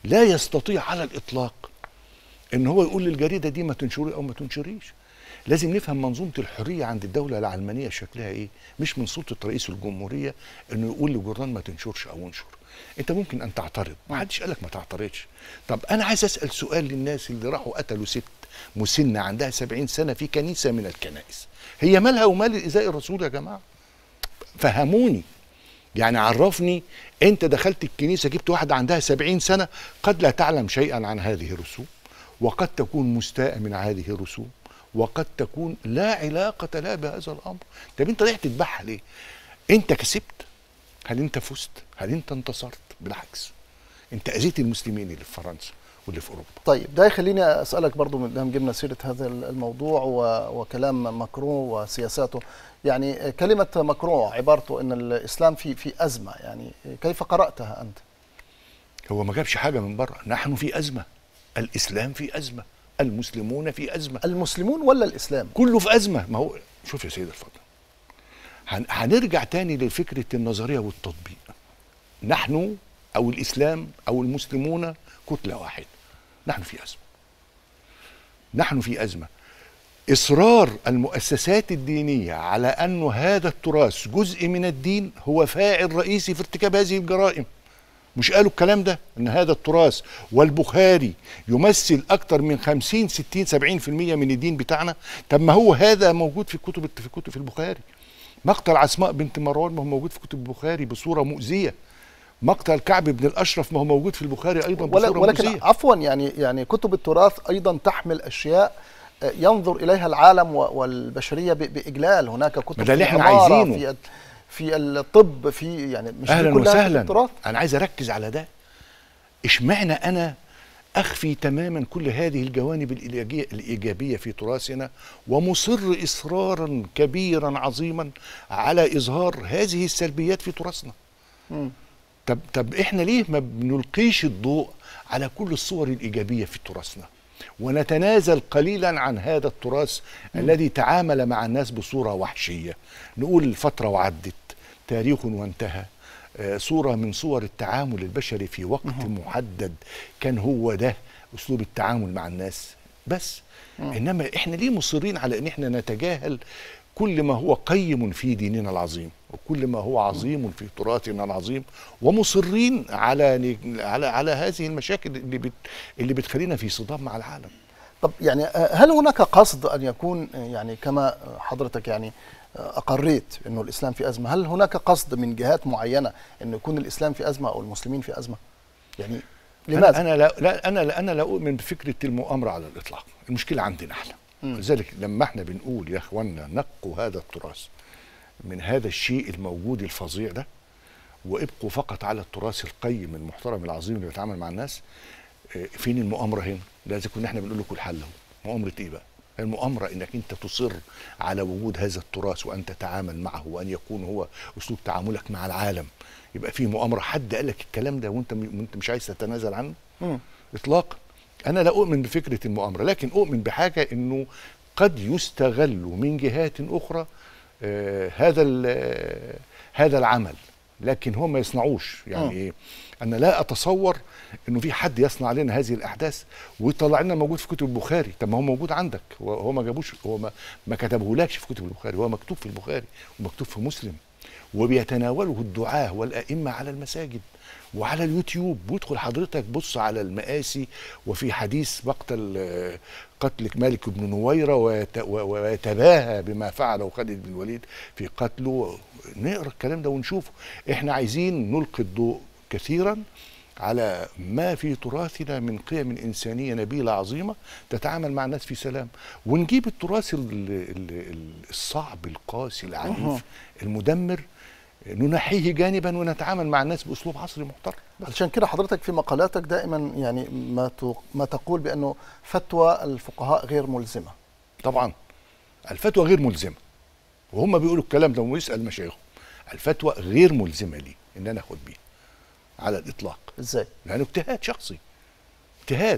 لا يستطيع على الإطلاق إن هو يقول للجريدة دي ما تنشري أو ما تنشريش. لازم نفهم منظومة الحرية عند الدولة العلمانية شكلها إيه، مش من سلطة رئيس الجمهورية إنه يقول لجورنال ما تنشرش أو انشر. أنت ممكن أن تعترض، ما حدش قالك ما تعترضش. طب أنا عايز أسأل سؤال للناس اللي راحوا قتلوا ست مسنة عندها 70 سنة في كنيسة من الكنائس، هي مالها ومال إزاء الرسول يا جماعة؟ فهموني، يعني عرفني. أنت دخلت الكنيسة جبت واحدة عندها 70 سنة قد لا تعلم شيئا عن هذه الرسوم، وقد تكون مستاء من هذه الرسوم، وقد تكون لا علاقة لها بهذا الأمر. طب أنت رايح تذبحها ليه؟ أنت كسبت؟ هل أنت فزت؟ هل أنت انتصرت؟ بالعكس، أنت أذيت المسلمين اللي في فرنسا واللي في أوروبا. طيب ده يخليني أسألك برضو، من دام جبنا سيرة هذا الموضوع وكلام ماكرون وسياساته، يعني كلمة ماكرون عبارته أن الإسلام في أزمة، يعني كيف قرأتها أنت؟ هو ما جابش حاجة من بره، نحن في أزمة، الإسلام في أزمة، المسلمون في أزمة. المسلمون ولا الإسلام؟ كله في أزمة. ما هو شوف يا سيد الفاضل، هنرجع تاني لفكرة النظرية والتطبيق. نحن أو الإسلام أو المسلمون كتلة واحدة. نحن في أزمة، نحن في أزمة. إصرار المؤسسات الدينية على أن هذا التراث جزء من الدين هو فاعل رئيسي في ارتكاب هذه الجرائم. مش قالوا الكلام ده، ان هذا التراث والبخاري يمثل اكتر من 50 60 70% من الدين بتاعنا؟ طب ما هو هذا موجود في كتب البخاري. مقتل عسماء بنت مروان ما هو موجود في كتب البخاري بصوره مؤذيه. مقتل كعب بن الاشرف ما هو موجود في البخاري ايضا بصوره ولكن مؤذيه. عفوا، يعني كتب التراث ايضا تحمل اشياء ينظر اليها العالم والبشريه باجلال. هناك كتب ما ده اللي في احنا العمارة، عايزينه، في الطب، في يعني مش اهلا كلها وسهلا. التراث. انا عايز اركز على ده. اشمعنى انا اخفي تماما كل هذه الجوانب الايجابيه في تراثنا، ومصر اصرارا كبيرا عظيما على اظهار هذه السلبيات في تراثنا؟ طب احنا ليه ما بنلقيش الضوء على كل الصور الايجابيه في تراثنا، ونتنازل قليلا عن هذا التراث الذي تعامل مع الناس بصوره وحشيه؟ نقول الفتره وعدت، تاريخ وانتهى، صورة من صور التعامل البشري في وقت محدد كان هو ده أسلوب التعامل مع الناس بس. إنما إحنا ليه مصرين على إن إحنا نتجاهل كل ما هو قيم في ديننا العظيم، وكل ما هو عظيم في تراثنا العظيم، ومصرين على هذه المشاكل اللي بتخلينا في صدام مع العالم؟ طب يعني هل هناك قصد أن يكون، يعني كما حضرتك يعني أقريت أنه الإسلام في أزمة، هل هناك قصد من جهات معينة أن يكون الإسلام في أزمة أو المسلمين في أزمة؟ يعني لماذا؟ أنا لا أؤمن بفكرة المؤامرة على الإطلاق. المشكلة عندنا احنا. لذلك لما احنا بنقول يا اخوانا نقوا هذا التراث من هذا الشيء الموجود الفظيع ده، وابقوا فقط على التراث القيم المحترم العظيم اللي بيتعامل مع الناس، فين المؤامرة هنا؟ لازم كنا احنا بنقول لكم الحل اهو. مؤامرة ايه بقى؟ المؤامرة انك انت تصر على وجود هذا التراث وان تتعامل معه، وان يكون هو اسلوب تعاملك مع العالم. يبقى في مؤامرة. حد قال لك الكلام ده وانت مش عايز تتنازل عنه؟ اطلاقا. انا لا اؤمن بفكرة المؤامرة، لكن اؤمن بحاجة، انه قد يستغل من جهات اخرى هذا العمل، لكن هم ما يصنعوش. يعني ايه؟ انا لا اتصور انه في حد يصنع لنا هذه الاحداث ويطلع لنا موجود في كتب البخاري. طب ما هو موجود عندك، هو ما جابوش، هو ما كتبهولكش في كتب البخاري، هو مكتوب في البخاري ومكتوب في مسلم، وبيتناوله الدعاة والائمه على المساجد وعلى اليوتيوب. وادخل حضرتك بص على المآسي، وفي حديث قتل مالك بن نويرة ويتباهى بما فعله خالد بن الوليد في قتله. نقرا الكلام ده ونشوفه. احنا عايزين نلقي الضوء كثيرا على ما في تراثنا من قيم إنسانية نبيلة عظيمة تتعامل مع الناس في سلام، ونجيب التراث الصعب القاسي العنيف المدمر ننحيه جانبا ونتعامل مع الناس بأسلوب عصري محترم. علشان كده حضرتك في مقالاتك دائما يعني ما تقول بأنه فتوى الفقهاء غير ملزمة. طبعا الفتوى غير ملزمة، وهم بيقولوا الكلام ده ويسأل مشايخهم. الفتوى غير ملزمة لي ان انا اخد بيها على الاطلاق. ازاي؟ لانه اجتهاد شخصي، اجتهاد.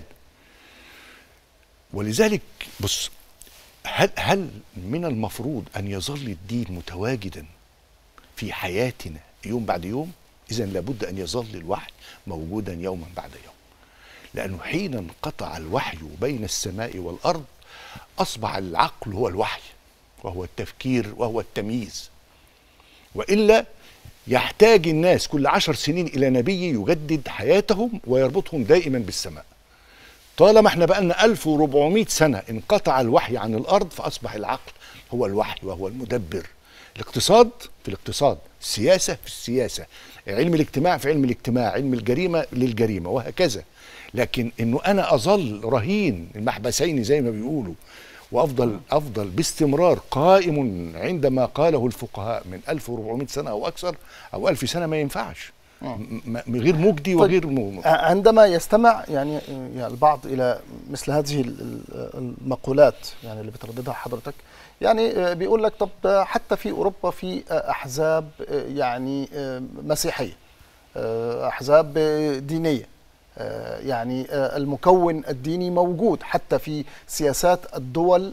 ولذلك بص، هل من المفروض ان يظل الدين متواجدا في حياتنا يوم بعد يوم؟ اذا لابد ان يظل الوحي موجودا يوما بعد يوم. لأنه حين انقطع الوحي بين السماء والأرض أصبح العقل هو الوحي، وهو التفكير وهو التمييز. وإلا يحتاج الناس كل 10 سنين إلى نبي يجدد حياتهم ويربطهم دائما بالسماء. طالما احنا بقالنا 1400 سنة انقطع الوحي عن الأرض، فأصبح العقل هو الوحي وهو المدبر. الاقتصاد في الاقتصاد، السياسة في السياسة، علم الاجتماع في علم الاجتماع، علم الجريمة للجريمة، وهكذا. لكن انه انا اظل رهين المحبسين زي ما بيقولوا، وافضل باستمرار قائم عندما قاله الفقهاء من 1400 سنة او اكثر او 1000 سنة، ما ينفعش. غير مجدي وغير عندما يستمع يعني البعض الى مثل هذه المقولات يعني اللي بترددها حضرتك، يعني بيقول لك طب حتى في اوروبا في احزاب يعني مسيحيه، احزاب دينيه، يعني المكون الديني موجود حتى في سياسات الدول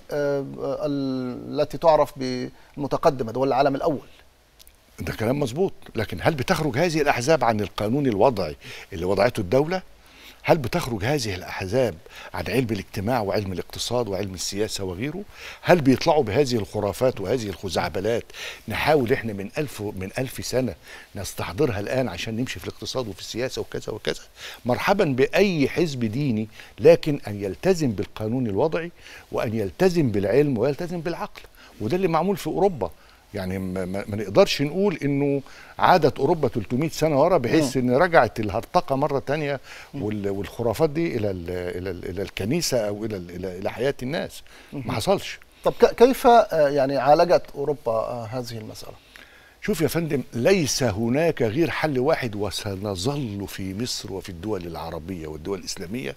التي تعرف بالمتقدمه، دول العالم الاول. ده كلام مظبوط، لكن هل بتخرج هذه الأحزاب عن القانون الوضعي اللي وضعته الدولة؟ هل بتخرج هذه الأحزاب عن علم الاجتماع وعلم الاقتصاد وعلم السياسة وغيره؟ هل بيطلعوا بهذه الخرافات وهذه الخزعبلات نحاول احنا من ألف سنة نستحضرها الآن عشان نمشي في الاقتصاد وفي السياسة وكذا وكذا؟ مرحبا بأي حزب ديني، لكن أن يلتزم بالقانون الوضعي وأن يلتزم بالعلم ويلتزم بالعقل، وده اللي معمول في أوروبا. يعني ما نقدرش نقول انه عادت اوروبا 300 سنه ورا بحيث ان رجعت الهرطقه مره تانية والخرافات دي الى الكنيسه او الى حياه الناس. ما حصلش. طب كيف يعني عالجت اوروبا هذه المساله؟ شوف يا فندم، ليس هناك غير حل واحد، وسنظل في مصر وفي الدول العربيه والدول الاسلاميه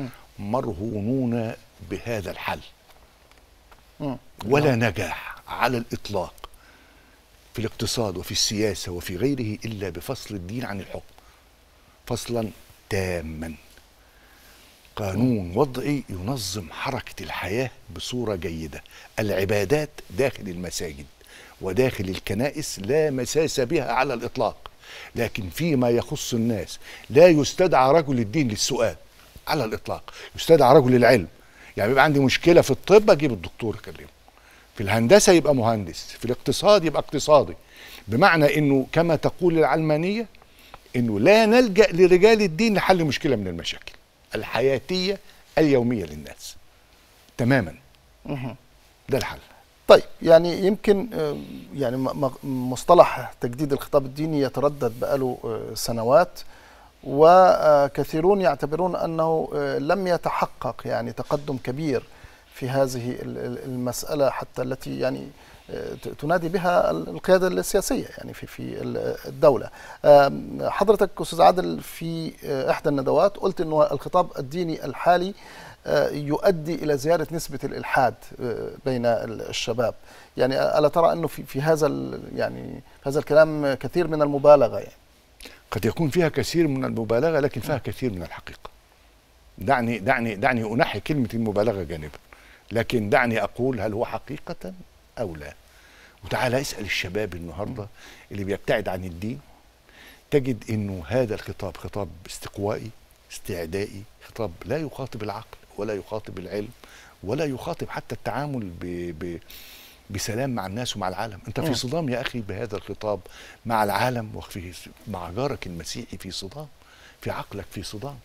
مرهونون بهذا الحل، ولا نجاح على الاطلاق في الاقتصاد وفي السياسة وفي غيره إلا بفصل الدين عن الحكم فصلا تاما. قانون وضعي ينظم حركة الحياة بصورة جيدة. العبادات داخل المساجد وداخل الكنائس لا مساس بها على الإطلاق، لكن فيما يخص الناس لا يستدعى رجل الدين للسؤال على الإطلاق، يستدعى رجل العلم. يعني بيبقى عندي مشكلة في الطب أجيب الدكتور أكلمه، في الهندسة يبقى مهندس، في الاقتصاد يبقى اقتصادي. بمعنى انه كما تقول العلمانية انه لا نلجأ لرجال الدين لحل مشكلة من المشاكل الحياتية اليومية للناس تماما. ده الحل. طيب يعني يمكن يعني مصطلح تجديد الخطاب الديني يتردد بقاله سنوات، وكثيرون يعتبرون أنه لم يتحقق يعني تقدم كبير في هذه المسألة حتى التي يعني تنادي بها القيادة السياسية يعني في الدولة. حضرتك أستاذ عادل في إحدى الندوات قلت أنه الخطاب الديني الحالي يؤدي إلى زيادة نسبة الإلحاد بين الشباب. يعني ألا ترى أنه في هذا يعني هذا الكلام كثير من المبالغة؟ يعني قد يكون فيها كثير من المبالغة، لكن فيها كثير من الحقيقة. دعني أنحي كلمة المبالغة جانبا، لكن دعني أقول هل هو حقيقة أو لا. وتعالى اسأل الشباب النهاردة اللي بيبتعد عن الدين، تجد أنه هذا الخطاب خطاب استقوائي استعدائي، خطاب لا يخاطب العقل ولا يخاطب العلم ولا يخاطب حتى التعامل بسلام مع الناس ومع العالم. انت في صدام يا اخي بهذا الخطاب مع العالم، وفي مع جارك المسيحي في صدام، في عقلك في صدام.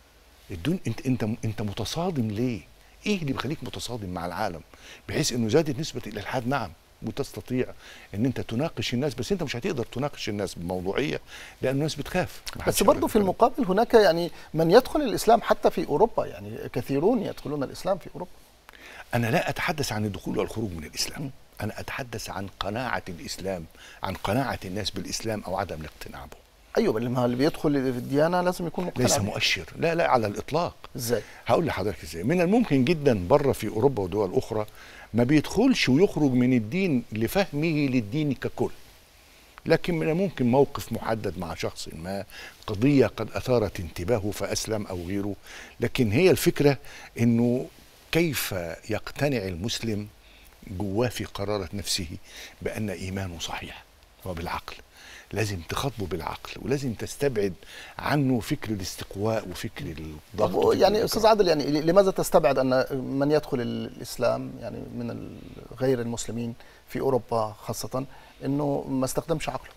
انت متصادم ليه؟ ايه اللي بيخليك متصادم مع العالم بحيث انه زادت نسبة الالحاد؟ نعم، وتستطيع ان انت تناقش الناس، بس انت مش هتقدر تناقش الناس بموضوعية لان الناس بتخاف. بس برضه في المقابل هناك يعني من يدخل الاسلام حتى في اوروبا، يعني كثيرون يدخلون الاسلام في اوروبا. أنا لا أتحدث عن الدخول والخروج من الإسلام، أنا أتحدث عن قناعة الإسلام، عن قناعة الناس بالإسلام أو عدم الاقتناع به. أيوة، اللي بيدخل في الديانة لازم يكون مقتنع. ليس مؤشر، لا على الإطلاق. إزاي؟ هقول لحضرتك إزاي. من الممكن جدا بره في أوروبا ودول أخرى ما بيدخلش ويخرج من الدين لفهمه للدين ككل، لكن من الممكن موقف محدد مع شخص ما، قضية قد أثارت انتباهه فأسلم أو غيره. لكن هي الفكرة إنه كيف يقتنع المسلم جواه في قرارة نفسه بأن إيمانه صحيح وبالعقل، لازم تخاطبه بالعقل، ولازم تستبعد عنه فكر الاستقواء وفكر الضغط. يعني استاذ عادل، يعني لماذا تستبعد ان من يدخل الاسلام يعني من غير المسلمين في اوروبا خاصه انه ما استخدمش عقله؟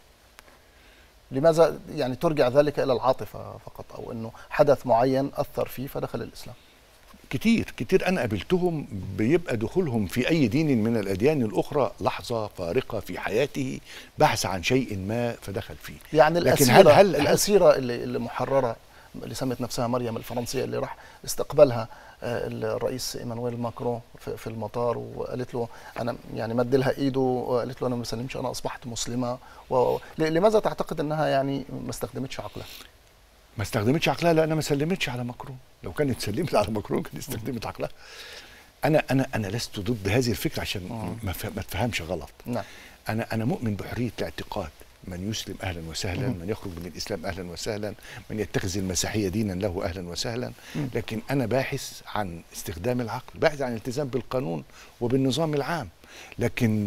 لماذا يعني ترجع ذلك الى العاطفه فقط، او انه حدث معين اثر فيه فدخل الاسلام؟ كتير انا قابلتهم بيبقى دخولهم في اي دين من الاديان الاخرى لحظه فارقه في حياته، بحث عن شيء ما فدخل فيه. يعني لكن الاسيره هل الاسيره اللي محرره، اللي سمت نفسها مريم الفرنسيه، اللي راح استقبلها الرئيس ايمانويل ماكرون في المطار وقالت له انا يعني مد لها ايده وقالت له انا ما بسلمش، انا اصبحت مسلمه، لماذا تعتقد انها يعني ما استخدمتش عقلها؟ ما استخدمتش عقلها لانها ما سلمتش على ماكرون. لو كانت سلمت على ماكرون كانت استخدمت عقلها. انا لست ضد هذه الفكره عشان ما تفهمش غلط. نعم. انا مؤمن بحريه الاعتقاد، من يسلم اهلا وسهلا، من يخرج من الاسلام اهلا وسهلا، من يتخذ المسيحيه دينا له اهلا وسهلا، لكن انا باحث عن استخدام العقل، باحث عن الالتزام بالقانون وبالنظام العام. لكن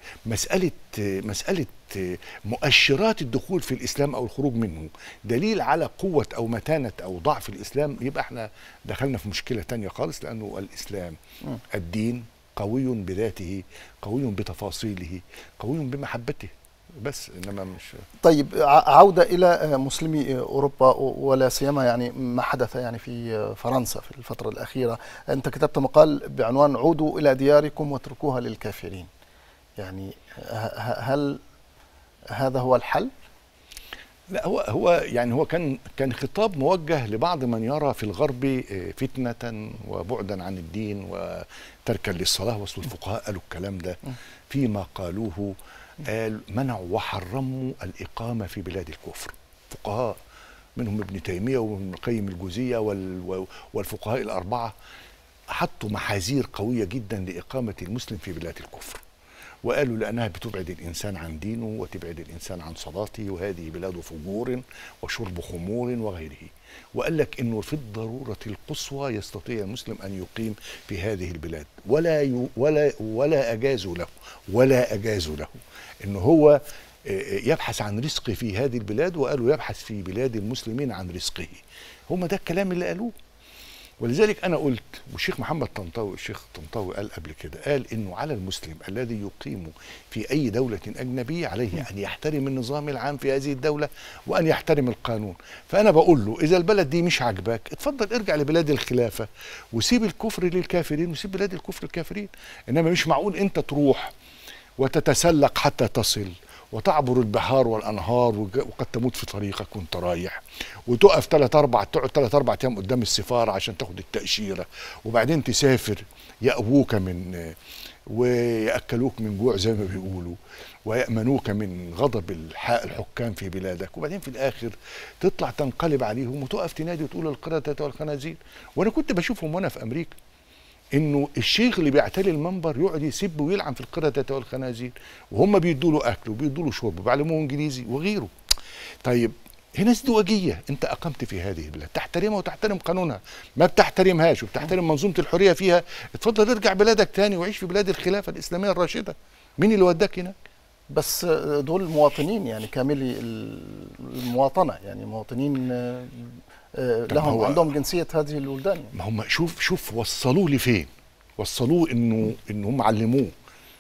مساله مؤشرات الدخول في الاسلام او الخروج منه دليل على قوه او متانه او ضعف الاسلام، يبقى احنا دخلنا في مشكله تانية خالص. لانه الاسلام الدين قوي بذاته، قوي بتفاصيله، قوي بمحبته، بس انما مش. طيب، عودة إلى مسلمي أوروبا ولا سيما يعني ما حدث يعني في فرنسا في الفترة الأخيرة. أنت كتبت مقال بعنوان عودوا إلى دياركم واتركوها للكافرين. يعني هل هذا هو الحل؟ لا، هو كان خطاب موجه لبعض من يرى في الغرب فتنة وبعدا عن الدين وتركا للصلاة. وصل الفقهاء قالوا الكلام ده فيما قالوه، قال منعوا وحرموا الإقامة في بلاد الكفر. فقهاء منهم ابن تيمية وابن القيم الجوزية والفقهاء الأربعة حطوا محاذير قوية جدا لإقامة المسلم في بلاد الكفر، وقالوا لأنها بتبعد الإنسان عن دينه وتبعد الإنسان عن صلاته، وهذه بلاد فجور وشرب خمور وغيره. وقال لك إنه في الضرورة القصوى يستطيع المسلم أن يقيم في هذه البلاد، ولا أجازوا له إنه هو يبحث عن رزقه في هذه البلاد، وقالوا يبحث في بلاد المسلمين عن رزقه. هم ده الكلام اللي قالوه. ولذلك أنا قلت، والشيخ محمد طنطاوي، الشيخ طنطاوي قال قبل كده، قال إنه على المسلم الذي يقيم في أي دولة أجنبية عليه أن يحترم النظام العام في هذه الدولة وأن يحترم القانون. فأنا بقول له إذا البلد دي مش عاجباك اتفضل ارجع لبلاد الخلافة وسيب الكفر للكافرين وسيب بلاد الكفر للكافرين. إنما مش معقول أنت تروح وتتسلق حتى تصل وتعبر البحار والانهار وقد تموت في طريقك وانت رايح، وتقف تقعد 3-4 ايام قدام السفاره عشان تاخد التاشيره، وبعدين تسافر يأووك ويأكلوك من جوع زي ما بيقولوا، ويأمنوك من غضب الحكام في بلادك، وبعدين في الاخر تطلع تنقلب عليهم وتقف تنادي وتقول القردة والخنازير. وانا كنت بشوفهم وانا في امريكا انه الشيخ اللي بيعتلي المنبر يقعد يسب ويلعن في القردة والخنازير، وهم بيدوا له اكل وبيدوا له شرب وبيعلموه انجليزي وغيره. طيب هنا ازدواجيه، انت اقمت في هذه البلاد تحترمها وتحترم قانونها، ما بتحترمهاش وبتحترم منظومه الحريه فيها، اتفضل ارجع بلادك تاني وعيش في بلاد الخلافه الاسلاميه الراشده. مين اللي وداك هناك؟ بس دول مواطنين يعني كاملي المواطنه، يعني مواطنين لهم عندهم جنسيه هذه البلدان يعني. ما هم شوف وصلوه لفين؟ وصلوه انه هم علموه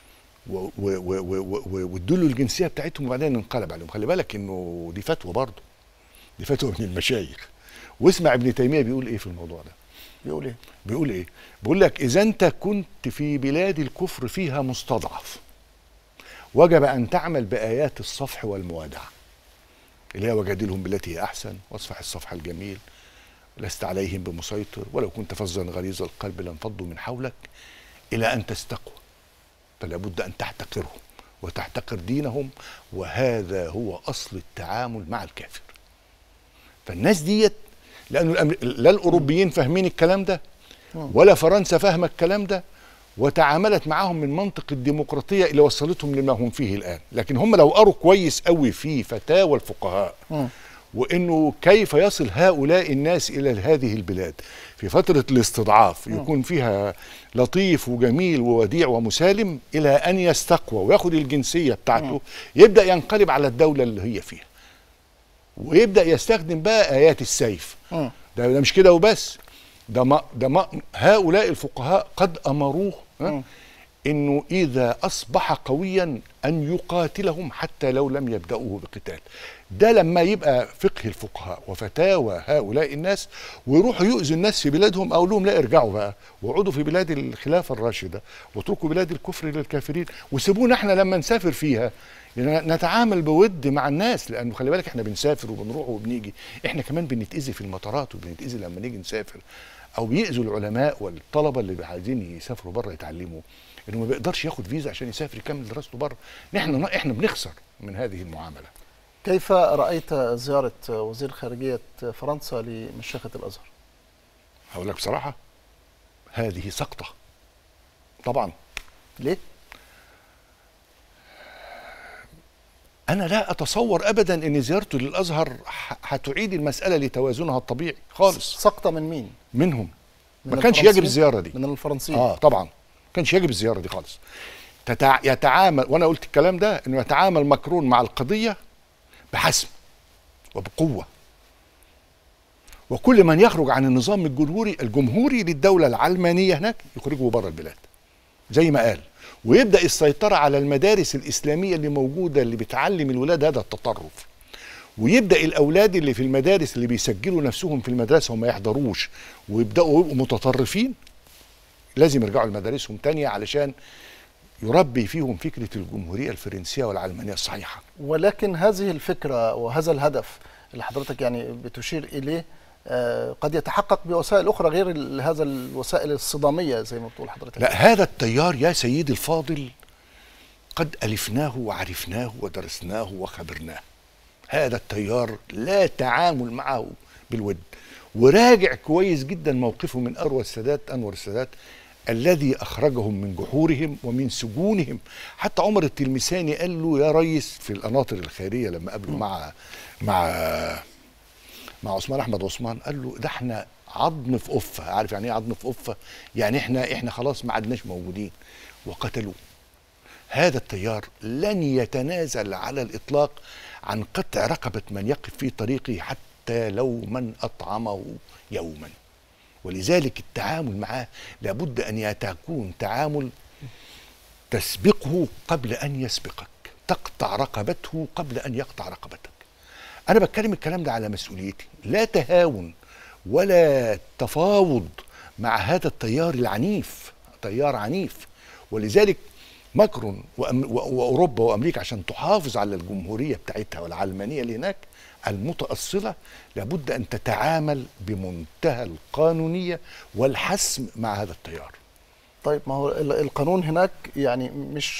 وادوا له الجنسيه بتاعتهم وبعدين انقلب عليهم. خلي بالك انه دي فتوى برضه، دي فتوى من المشايخ. واسمع ابن تيميه بيقول ايه في الموضوع ده. بيقول ايه؟ بيقول لك اذا انت كنت في بلاد الكفر فيها مستضعف وجب ان تعمل بايات الصفح والموادعه، اللي هي وجادلهم بالتي هي احسن واصفح الصفح الجميل، لست عليهم بمسيطر، ولو كنت فظا غليظ القلب لانفضوا من حولك، الى ان تستقوى فلا بد ان تحتقرهم وتحتقر دينهم، وهذا هو اصل التعامل مع الكافر. فالناس ديت لانه لا الاوروبيين فاهمين الكلام ده ولا فرنسا فاهمه الكلام ده، وتعاملت معهم من منطق الديمقراطيه اللي وصلتهم لما هم فيه الان. لكن هم لو قروا كويس قوي في فتاوى الفقهاء وانه كيف يصل هؤلاء الناس الى هذه البلاد في فتره الاستضعاف يكون فيها لطيف وجميل ووديع ومسالم، الى ان يستقوى وياخد الجنسيه بتاعته، يبدا ينقلب على الدوله اللي هي فيها ويبدا يستخدم بقى ايات السيف. ده مش كده وبس، ده هؤلاء الفقهاء قد امروه انه اذا اصبح قويا ان يقاتلهم حتى لو لم يبداوه بقتال. ده لما يبقى فقه الفقهاء وفتاوى هؤلاء الناس ويروحوا يؤذوا الناس في بلادهم، اقول لهم لا، ارجعوا بقى واقعدوا في بلاد الخلافه الراشده واتركوا بلاد الكفر للكافرين وسيبونا احنا لما نسافر فيها نتعامل بود مع الناس. لانه خلي بالك احنا بنسافر وبنروح وبنيجي، احنا كمان بنتاذي في المطارات وبنتاذي لما نيجي نسافر، او بيأذوا العلماء والطلبه اللي عايزين يسافروا بره يتعلموا، انه ما بيقدرش ياخد فيزا عشان يسافر يكمل دراسته بره. احنا بنخسر من هذه المعامله. كيف رأيت زيارة وزير خارجية فرنسا لمشيخة الأزهر؟ هقول لك بصراحة، هذه سقطة طبعا. ليه؟ أنا لا أتصور أبدا أن زيارته للأزهر هتعيد المسألة لتوازنها الطبيعي خالص. سقطة من مين؟ منهم. ما كانش يجب الزيارة دي. من الفرنسيين. طبعا ما كانش يجب الزيارة دي خالص. يتعامل، وأنا قلت الكلام ده، أنه يتعامل ماكرون مع القضية بحسم وبقوة، وكل من يخرج عن النظام الجمهوري للدولة العلمانية هناك يخرجه بره البلاد زي ما قال، ويبدأ السيطرة على المدارس الإسلامية اللي موجودة اللي بتعلم الولاد هذا التطرف، ويبدأ الأولاد اللي في المدارس اللي بيسجلوا نفسهم في المدرسة وما يحضروش ويبدأوا يبقوا متطرفين لازم يرجعوا لمدارسهم تانية علشان يربي فيهم فكرة الجمهورية الفرنسية والعلمانية الصحيحة. ولكن هذه الفكرة وهذا الهدف اللي حضرتك يعني بتشير إليه قد يتحقق بوسائل أخرى غير هذا الوسائل الصدامية زي ما بتقول حضرتك. لا، هذا التيار يا سيدي الفاضل قد ألفناه وعرفناه ودرسناه وخبرناه. هذا التيار لا تعامل معه بالود، وراجع كويس جدا موقفه من أنور السادات الذي أخرجهم من جحورهم ومن سجونهم. حتى عمر التلمساني قال له يا ريس في القناطر الخيرية لما قابله مع عثمان أحمد عثمان، قال له ده احنا عظم في قفة. عارف يعني ايه عظم في قفة؟ يعني احنا خلاص ما عدناش موجودين، وقتلوه. هذا التيار لن يتنازل على الإطلاق عن قطع رقبة من يقف في طريقه حتى لو من أطعمه يوما. ولذلك التعامل معه لابد أن يكون تعامل تسبقه قبل أن يسبقك، تقطع رقبته قبل أن يقطع رقبتك. أنا بتكلم الكلام ده على مسؤوليتي، لا تهاون ولا تفاوض مع هذا التيار العنيف، تيار عنيف. ولذلك ماكرون وأوروبا وأمريكا عشان تحافظ على الجمهورية بتاعتها والعلمانية اللي هناك المتأصلة لابد أن تتعامل بمنتهى القانونية والحسم مع هذا التيار. طيب، ما هو القانون هناك يعني مش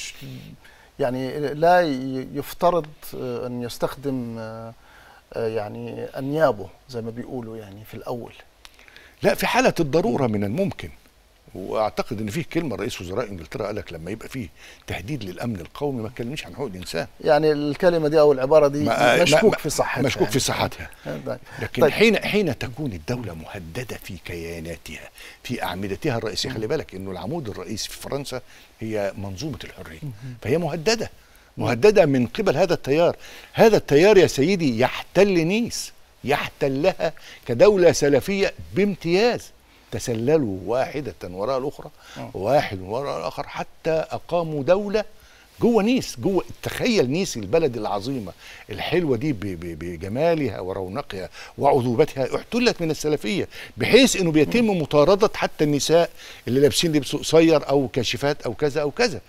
يعني لا يفترض أن يستخدم يعني أنيابه زي ما بيقولوا يعني في الأول. لا، في حالة الضرورة من الممكن. واعتقد ان فيه كلمه رئيس وزراء انجلترا قال لك لما يبقى فيه تهديد للامن القومي ما تكلمنيش عن حقوق الانسان. يعني الكلمه دي او العباره دي مشكوك في صحتها، مشكوك في صحتها. لكن طيب. حين تكون الدوله مهدده في كياناتها في اعمدتها الرئيسيه، خلي بالك انه العمود الرئيسي في فرنسا هي منظومه الحريه، فهي مهدده من قبل هذا التيار. هذا التيار يا سيدي يحتل نيس، يحتلها كدوله سلفيه بامتياز، تسللوا واحدة وراء الأخرى وواحد وراء الآخر حتى أقاموا دولة جوه نيس. جوه، تخيل نيس البلد العظيمة الحلوة دي بجمالها ورونقها وعذوبتها احتلت من السلفية، بحيث أنه بيتم مطاردة حتى النساء اللي لابسين لبس قصير أو كاشفات أو كذا أو كذا،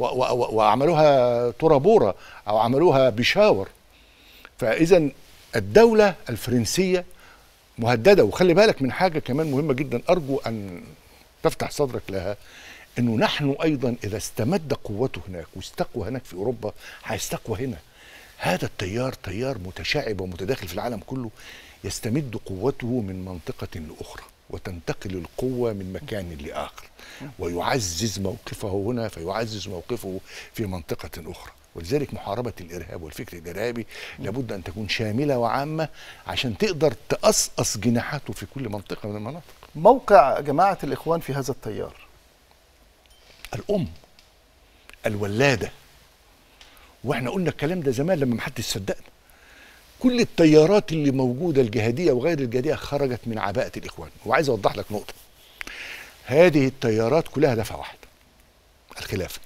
وعملوها ترابورة أو عملوها بشاور. فإذا الدولة الفرنسية مهددة. وخلي بالك من حاجة كمان مهمة جدا أرجو أن تفتح صدرك لها، أنه نحن أيضا إذا استمد قوته هناك واستقوى هناك في أوروبا هيستقوى هنا. هذا التيار تيار متشعب ومتداخل في العالم كله، يستمد قوته من منطقة لأخرى وتنتقل القوة من مكان لآخر، ويعزز موقفه هنا فيعزز موقفه في منطقة أخرى. ولذلك محاربة الإرهاب والفكر الإرهابي لابد أن تكون شاملة وعامة عشان تقدر تقصقص جناحاته في كل منطقة من المناطق. موقع جماعة الإخوان في هذا التيار؟ الأم الولادة، واحنا قلنا الكلام ده زمان لما محدش صدقنا. كل التيارات اللي موجودة الجهادية وغير الجهادية خرجت من عباءة الإخوان. وعايز أوضح لك نقطة، هذه التيارات كلها هدفها واحد، الخلافة.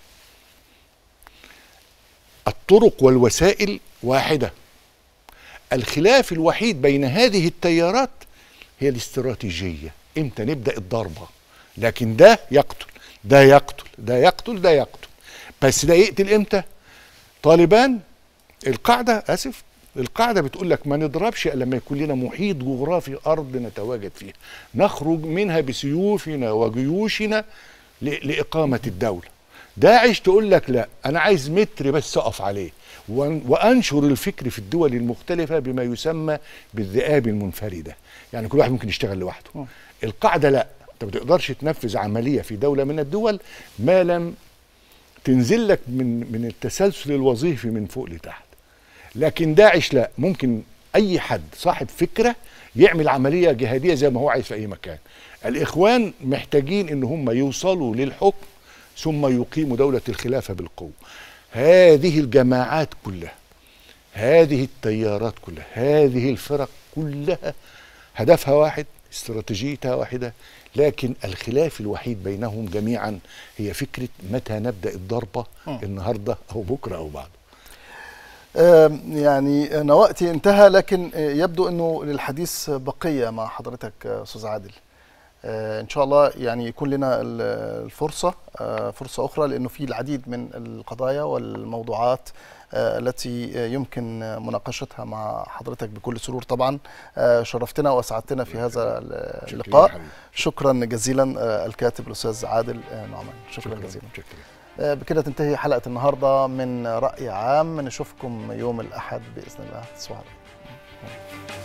الطرق والوسائل واحدة، الخلاف الوحيد بين هذه التيارات هي الاستراتيجية، امتى نبدأ الضربة. لكن ده يقتل ده يقتل ده يقتل ده يقتل، بس ده يقتل امتى؟ طالبان القاعدة بتقول لك ما نضربش الا لما يكون لنا محيط جغرافي ارض نتواجد فيها، نخرج منها بسيوفنا وجيوشنا لإقامة الدولة. داعش تقول لك لا، انا عايز متر بس اقف عليه، وانشر الفكر في الدول المختلفة بما يسمى بالذئاب المنفردة، يعني كل واحد ممكن يشتغل لوحده. القاعدة لا، انت ما تقدرش تنفذ عملية في دولة من الدول ما لم تنزل لك من التسلسل الوظيفي من فوق لتحت. لكن داعش لا، ممكن اي حد صاحب فكرة يعمل عملية جهادية زي ما هو عايز في اي مكان. الاخوان محتاجين ان هم يوصلوا للحكم ثم يقيموا دولة الخلافة بالقوة. هذه الجماعات كلها، هذه التيارات كلها، هذه الفرق كلها هدفها واحد، استراتيجيتها واحدة، لكن الخلاف الوحيد بينهم جميعا هي فكرة متى نبدأ الضربة، النهاردة أو بكرة أو بعده. يعني أنا وقتي انتهى، لكن يبدو أنه للحديث بقية مع حضرتك أستاذ عادل. إن شاء الله يعني يكون لنا الفرصة فرصة أخرى، لأنه في العديد من القضايا والموضوعات التي يمكن مناقشتها مع حضرتك بكل سرور. طبعا شرفتنا وأسعدتنا في هذا اللقاء. شكرا جزيلا الكاتب الأستاذ عادل نعمان، شكرا جزيلا. بكده تنتهي حلقة النهاردة من رأي عام. نشوفكم يوم الأحد بإذن الله. تصبحوا على خير.